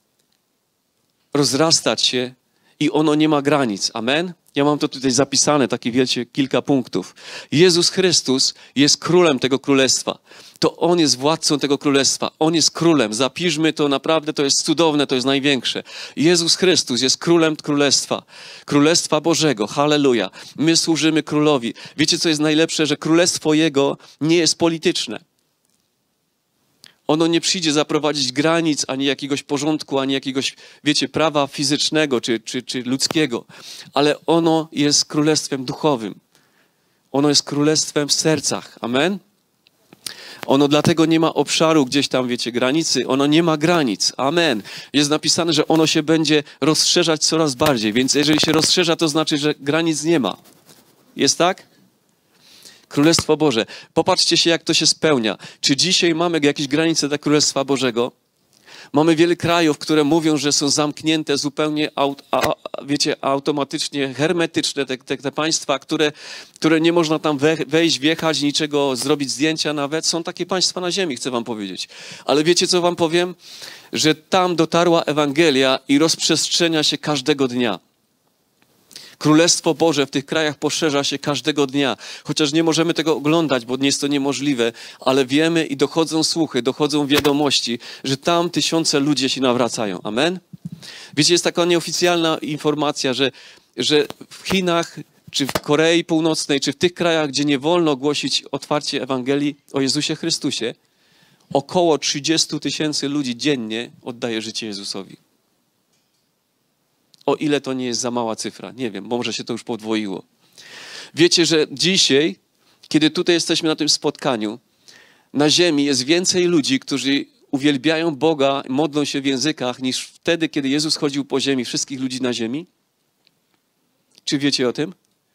rozrastać się i ono nie ma granic. Amen? Ja mam to tutaj zapisane, takie wiecie, kilka punktów. Jezus Chrystus jest królem tego królestwa. To On jest władcą tego królestwa. On jest królem. Zapiszmy to, naprawdę to jest cudowne, to jest największe. Jezus Chrystus jest królem królestwa. Królestwa Bożego. Halleluja. My służymy królowi. Wiecie, co jest najlepsze? Że królestwo Jego nie jest polityczne. Ono nie przyjdzie zaprowadzić granic, ani jakiegoś porządku, ani jakiegoś, wiecie, prawa fizycznego czy, czy, czy ludzkiego. Ale ono jest królestwem duchowym. Ono jest królestwem w sercach. Amen? Ono dlatego nie ma obszaru gdzieś tam, wiecie, granicy. Ono nie ma granic. Amen. Jest napisane, że ono się będzie rozszerzać coraz bardziej. Więc jeżeli się rozszerza, to znaczy, że granic nie ma. Jest tak? Królestwo Boże. Popatrzcie się, jak to się spełnia. Czy dzisiaj mamy jakieś granice dla Królestwa Bożego? Mamy wiele krajów, które mówią, że są zamknięte zupełnie, aut, a, wiecie, automatycznie, hermetyczne, te, te, te państwa, które, które nie można tam we, wejść, wjechać, niczego, zrobić zdjęcia nawet. Są takie państwa na ziemi, chcę wam powiedzieć. Ale wiecie, co wam powiem? Że tam dotarła Ewangelia i rozprzestrzenia się każdego dnia. Królestwo Boże w tych krajach poszerza się każdego dnia. Chociaż nie możemy tego oglądać, bo nie jest to niemożliwe, ale wiemy i dochodzą słuchy, dochodzą wiadomości, że tam tysiące ludzi się nawracają. Amen? Wiecie, jest taka nieoficjalna informacja, że, że w Chinach, czy w Korei Północnej, czy w tych krajach, gdzie nie wolno głosić otwarcie Ewangelii o Jezusie Chrystusie, około trzydzieści tysięcy ludzi dziennie oddaje życie Jezusowi. O ile to nie jest za mała cyfra, nie wiem, bo może się to już podwoiło. Wiecie, że dzisiaj kiedy tutaj jesteśmy na tym spotkaniu, na ziemi jest więcej ludzi, którzy uwielbiają Boga, modlą się w językach, niż wtedy, kiedy Jezus chodził po ziemi, wszystkich ludzi na ziemi? Czy wiecie o tym?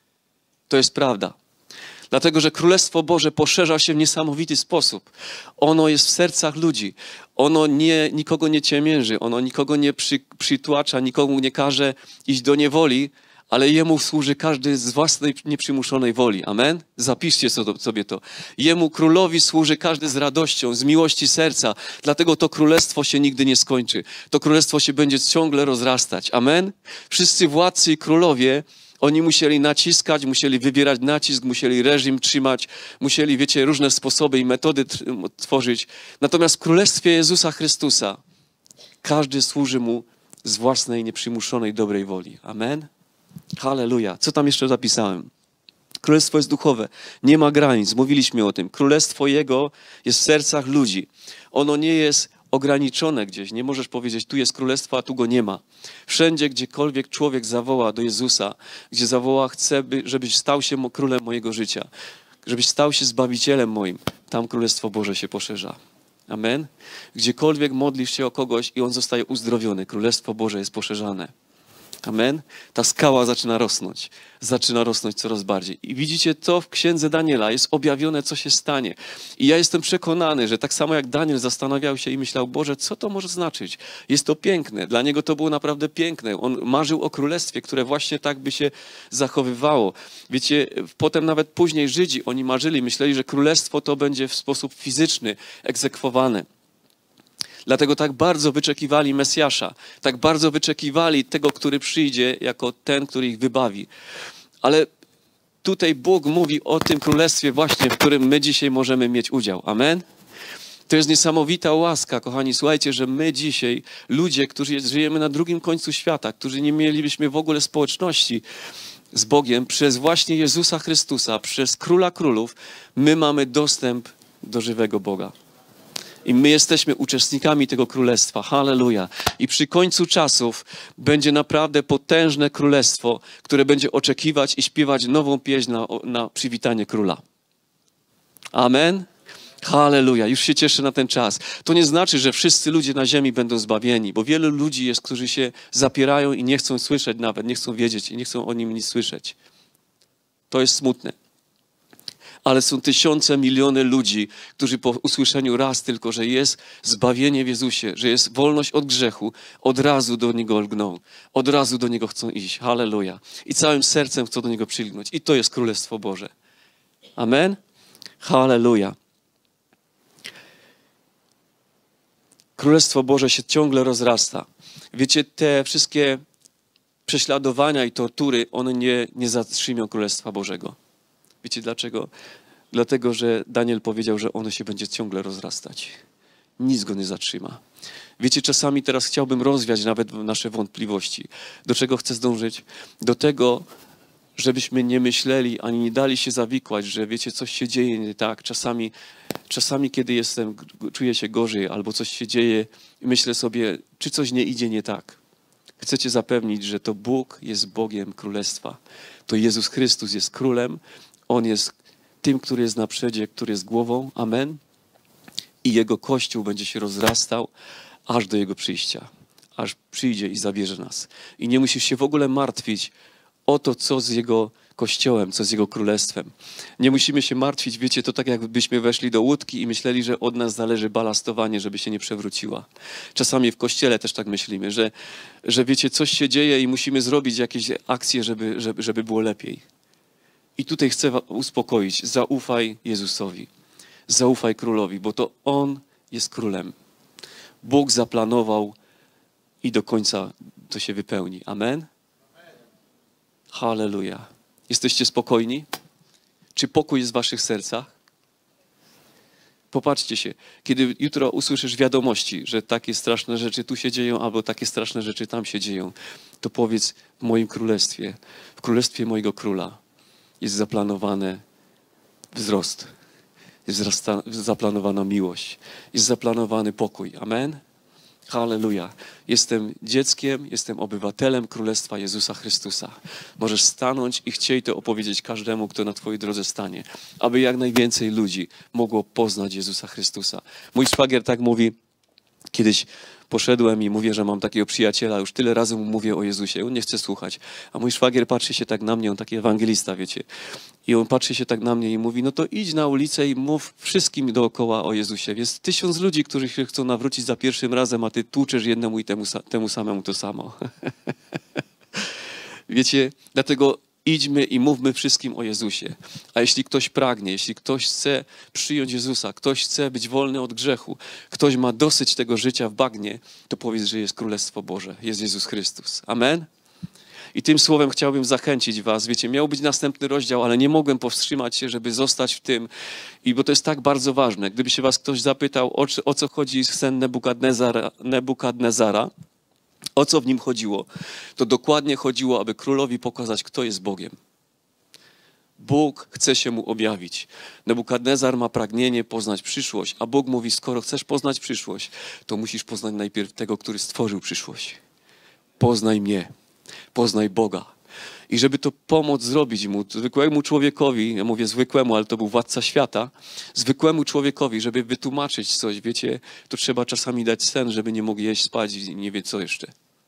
To jest prawda. Dlatego, że Królestwo Boże poszerza się w niesamowity sposób. Ono jest w sercach ludzi. Ono nie, nikogo nie ciemięży, ono nikogo nie przy, przytłacza, nikomu nie każe iść do niewoli, ale Jemu służy każdy z własnej nieprzymuszonej woli. Amen? Zapiszcie sobie to. Jemu, Królowi, służy każdy z radością, z miłości serca. Dlatego to Królestwo się nigdy nie skończy. To Królestwo się będzie ciągle rozrastać. Amen? Wszyscy władcy i królowie, oni musieli naciskać, musieli wybierać nacisk, musieli reżim trzymać, musieli, wiecie, różne sposoby i metody tworzyć. Natomiast w Królestwie Jezusa Chrystusa każdy służy Mu z własnej nieprzymuszonej dobrej woli. Amen? Halleluja. Co tam jeszcze zapisałem? Królestwo jest duchowe. Nie ma granic. Mówiliśmy o tym. Królestwo Jego jest w sercach ludzi. Ono nie jest ograniczone gdzieś. Nie możesz powiedzieć, tu jest królestwo, a tu go nie ma. Wszędzie, gdziekolwiek człowiek zawoła do Jezusa, gdzie zawoła, chcę, by, żebyś stał się królem mojego życia, żebyś stał się zbawicielem moim, tam Królestwo Boże się poszerza. Amen? Gdziekolwiek modlisz się o kogoś i on zostaje uzdrowiony, Królestwo Boże jest poszerzane. Amen? Ta skała zaczyna rosnąć. Zaczyna rosnąć coraz bardziej. I widzicie to w księdze Daniela. Jest objawione, co się stanie. I ja jestem przekonany, że tak samo jak Daniel zastanawiał się i myślał, Boże, co to może znaczyć? Jest to piękne. Dla niego to było naprawdę piękne. On marzył o królestwie, które właśnie tak by się zachowywało. Wiecie, potem nawet później Żydzi, oni marzyli, myśleli, że królestwo to będzie w sposób fizyczny egzekwowane. Dlatego tak bardzo wyczekiwali Mesjasza, tak bardzo wyczekiwali tego, który przyjdzie jako ten, który ich wybawi. Ale tutaj Bóg mówi o tym królestwie właśnie, w którym my dzisiaj możemy mieć udział. Amen? To jest niesamowita łaska, kochani. Słuchajcie, że my dzisiaj, ludzie, którzy żyjemy na drugim końcu świata, którzy nie mielibyśmy w ogóle społeczności z Bogiem, przez właśnie Jezusa Chrystusa, przez Króla Królów, my mamy dostęp do żywego Boga. I my jesteśmy uczestnikami tego królestwa. Halleluja. I przy końcu czasów będzie naprawdę potężne królestwo, które będzie oczekiwać i śpiewać nową pieśń na, na przywitanie króla. Amen. Halleluja. Już się cieszę na ten czas. To nie znaczy, że wszyscy ludzie na ziemi będą zbawieni, bo wielu ludzi jest, którzy się zapierają i nie chcą słyszeć nawet, nie chcą wiedzieć i nie chcą o nim nic słyszeć. To jest smutne. Ale są tysiące, miliony ludzi, którzy po usłyszeniu raz tylko, że jest zbawienie w Jezusie, że jest wolność od grzechu, od razu do Niego lgną. Od razu do Niego chcą iść. Halleluja. I całym sercem chcą do Niego przylgnąć. I to jest Królestwo Boże. Amen? Halleluja. Królestwo Boże się ciągle rozrasta. Wiecie, te wszystkie prześladowania i tortury, one nie, nie zatrzymią Królestwa Bożego. Wiecie dlaczego? Dlatego, że Daniel powiedział, że ono się będzie ciągle rozrastać. Nic go nie zatrzyma. Wiecie, czasami teraz chciałbym rozwiać nawet nasze wątpliwości. Do czego chcę zdążyć? Do tego, żebyśmy nie myśleli, ani nie dali się zawikłać, że wiecie, coś się dzieje nie tak. Czasami, czasami kiedy jestem, czuję się gorzej, albo coś się dzieje i myślę sobie, czy coś nie idzie nie tak. Chcę cię zapewnić, że to Bóg jest Bogiem Królestwa. To Jezus Chrystus jest Królem. On jest tym, który jest na przodzie, który jest głową. Amen. I Jego Kościół będzie się rozrastał aż do Jego przyjścia. Aż przyjdzie i zabierze nas. I nie musisz się w ogóle martwić o to, co z Jego Kościołem, co z Jego Królestwem. Nie musimy się martwić, wiecie, to tak jakbyśmy weszli do łódki i myśleli, że od nas zależy balastowanie, żeby się nie przewróciła. Czasami w Kościele też tak myślimy, że, że wiecie, coś się dzieje i musimy zrobić jakieś akcje, żeby, żeby, żeby było lepiej. I tutaj chcę was uspokoić. Zaufaj Jezusowi. Zaufaj Królowi, bo to On jest Królem. Bóg zaplanował i do końca to się wypełni. Amen? Halleluja. Jesteście spokojni? Czy pokój jest w waszych sercach? Popatrzcie się, kiedy jutro usłyszysz wiadomości, że takie straszne rzeczy tu się dzieją, albo takie straszne rzeczy tam się dzieją, to powiedz, w moim królestwie, w królestwie mojego króla jest zaplanowany wzrost, jest zaplanowana miłość, jest zaplanowany pokój. Amen? Halleluja. Jestem dzieckiem, jestem obywatelem Królestwa Jezusa Chrystusa. Możesz stanąć i chcieć to opowiedzieć każdemu, kto na twojej drodze stanie, aby jak najwięcej ludzi mogło poznać Jezusa Chrystusa. Mój szwagier tak mówi, kiedyś poszedłem i mówię, że mam takiego przyjaciela, już tyle razy mu mówię o Jezusie, on nie chce słuchać. A mój szwagier patrzy się tak na mnie, on taki ewangelista, wiecie. I on patrzy się tak na mnie i mówi, no to idź na ulicę i mów wszystkim dookoła o Jezusie. Jest tysiąc ludzi, którzy się chcą nawrócić za pierwszym razem, a ty tłuczesz jednemu i temu, temu samemu to samo. Wiecie, dlatego idźmy i mówmy wszystkim o Jezusie. A jeśli ktoś pragnie, jeśli ktoś chce przyjąć Jezusa, ktoś chce być wolny od grzechu, ktoś ma dosyć tego życia w bagnie, to powiedz, że jest Królestwo Boże, jest Jezus Chrystus. Amen? I tym słowem chciałbym zachęcić was. Wiecie, miał być następny rozdział, ale nie mogłem powstrzymać się, żeby zostać w tym. I bo to jest tak bardzo ważne. Gdyby się was ktoś zapytał, o, o co chodzi z sen Nebukadnezara, Nebukadnezara, o co w nim chodziło, to dokładnie chodziło, aby królowi pokazać, kto jest Bogiem. Bóg chce się mu objawić. Nebukadnezar ma pragnienie poznać przyszłość, a Bóg mówi, skoro chcesz poznać przyszłość, to musisz poznać najpierw tego, który stworzył przyszłość. Poznaj mnie, poznaj Boga. I żeby to pomóc zrobić mu, zwykłemu człowiekowi, ja mówię zwykłemu, ale to był władca świata, zwykłemu człowiekowi, żeby wytłumaczyć coś, wiecie, to trzeba czasami dać sen, żeby nie mógł jeść, spać i nie wie co jeszcze.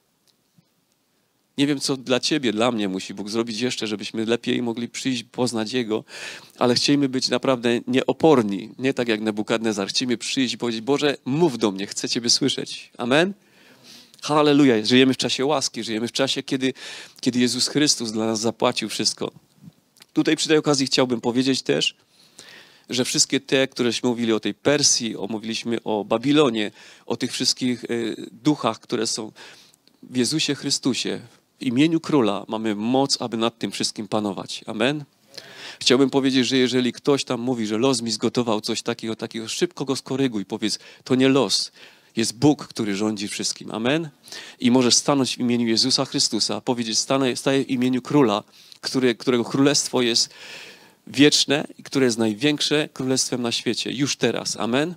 Nie wiem, co dla ciebie, dla mnie musi Bóg zrobić jeszcze, żebyśmy lepiej mogli przyjść, poznać Jego, ale chcielibyśmy być naprawdę nieoporni, nie tak jak Nebukadnezar. Chcemy przyjść i powiedzieć, Boże, mów do mnie, chcę Ciebie słyszeć. Amen? Halleluja. Żyjemy w czasie łaski, żyjemy w czasie, kiedy, kiedy Jezus Chrystus dla nas zapłacił wszystko. Tutaj przy tej okazji chciałbym powiedzieć też, że wszystkie te, któreśmy mówili o tej Persji, o, mówiliśmy o Babilonie, o tych wszystkich y, duchach, które są w Jezusie Chrystusie, w imieniu Króla mamy moc, aby nad tym wszystkim panować. Amen? Chciałbym powiedzieć, że jeżeli ktoś tam mówi, że los mi zgotował coś takiego, takiego, szybko go skoryguj. Powiedz, to nie los. Jest Bóg, który rządzi wszystkim. Amen? I możesz stanąć w imieniu Jezusa Chrystusa, powiedzieć, stanę, staję w imieniu Króla, który, którego królestwo jest wieczne i które jest największe królestwem na świecie. Już teraz. Amen?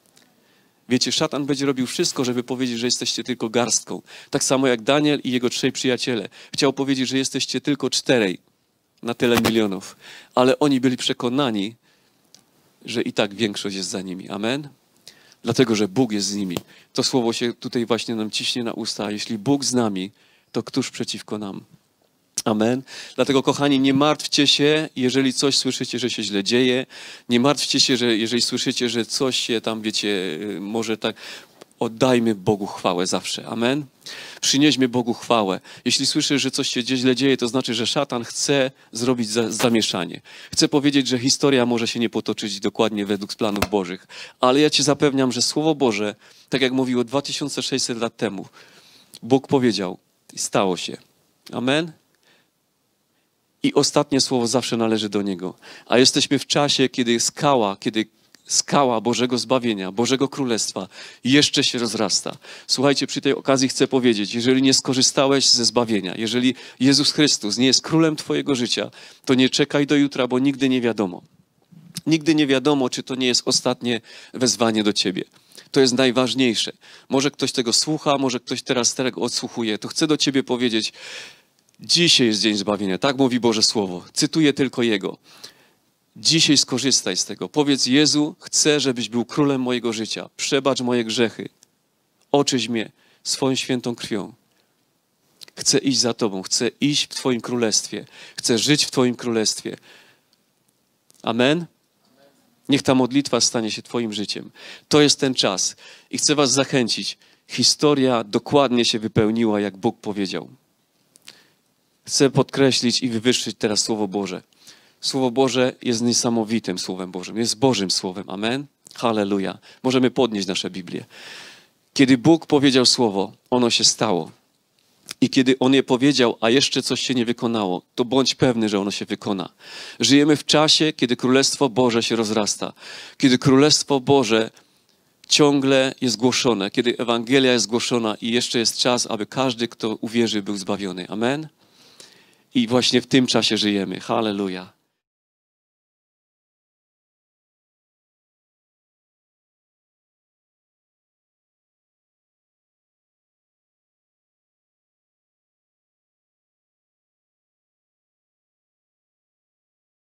Wiecie, szatan będzie robił wszystko, żeby powiedzieć, że jesteście tylko garstką. Tak samo jak Daniel i jego trzej przyjaciele. Chciał powiedzieć, że jesteście tylko czterej na tyle milionów. Ale oni byli przekonani, że i tak większość jest za nimi. Amen? Dlatego, że Bóg jest z nimi. To słowo się tutaj właśnie nam ciśnie na usta. Jeśli Bóg z nami, to któż przeciwko nam? Amen. Dlatego, kochani, nie martwcie się, jeżeli coś słyszycie, że się źle dzieje. Nie martwcie się, że jeżeli słyszycie, że coś się tam, wiecie, może tak... Oddajmy Bogu chwałę zawsze. Amen. Przynieśmy Bogu chwałę. Jeśli słyszysz, że coś się źle dzieje, to znaczy, że szatan chce zrobić za, zamieszanie. Chce powiedzieć, że historia może się nie potoczyć dokładnie według planów Bożych. Ale ja ci zapewniam, że Słowo Boże, tak jak mówiło dwa tysiące sześćset lat temu, Bóg powiedział i stało się. Amen. I ostatnie słowo zawsze należy do Niego. A jesteśmy w czasie, kiedy skała, kiedy skała Bożego zbawienia, Bożego Królestwa jeszcze się rozrasta. Słuchajcie, przy tej okazji chcę powiedzieć, jeżeli nie skorzystałeś ze zbawienia, jeżeli Jezus Chrystus nie jest królem twojego życia, to nie czekaj do jutra, bo nigdy nie wiadomo. Nigdy nie wiadomo, czy to nie jest ostatnie wezwanie do ciebie. To jest najważniejsze. Może ktoś tego słucha, może ktoś teraz tego odsłuchuje. To chcę do ciebie powiedzieć, dzisiaj jest dzień zbawienia. Tak mówi Boże Słowo. Cytuję tylko Jego. Dzisiaj skorzystaj z tego. Powiedz, Jezu, chcę, żebyś był królem mojego życia. Przebacz moje grzechy. Oczyś mnie swoją świętą krwią. Chcę iść za Tobą. Chcę iść w Twoim królestwie. Chcę żyć w Twoim królestwie. Amen? Niech ta modlitwa stanie się Twoim życiem. To jest ten czas. I chcę was zachęcić. Historia dokładnie się wypełniła, jak Bóg powiedział. Chcę podkreślić i wywyższyć teraz Słowo Boże. Słowo Boże jest niesamowitym Słowem Bożym. Jest Bożym Słowem. Amen? Halleluja. Możemy podnieść nasze Biblię. Kiedy Bóg powiedział Słowo, ono się stało. I kiedy On je powiedział, a jeszcze coś się nie wykonało, to bądź pewny, że ono się wykona. Żyjemy w czasie, kiedy Królestwo Boże się rozrasta. Kiedy Królestwo Boże ciągle jest głoszone. Kiedy Ewangelia jest głoszona i jeszcze jest czas, aby każdy, kto uwierzy, był zbawiony. Amen? I właśnie w tym czasie żyjemy. Halleluja.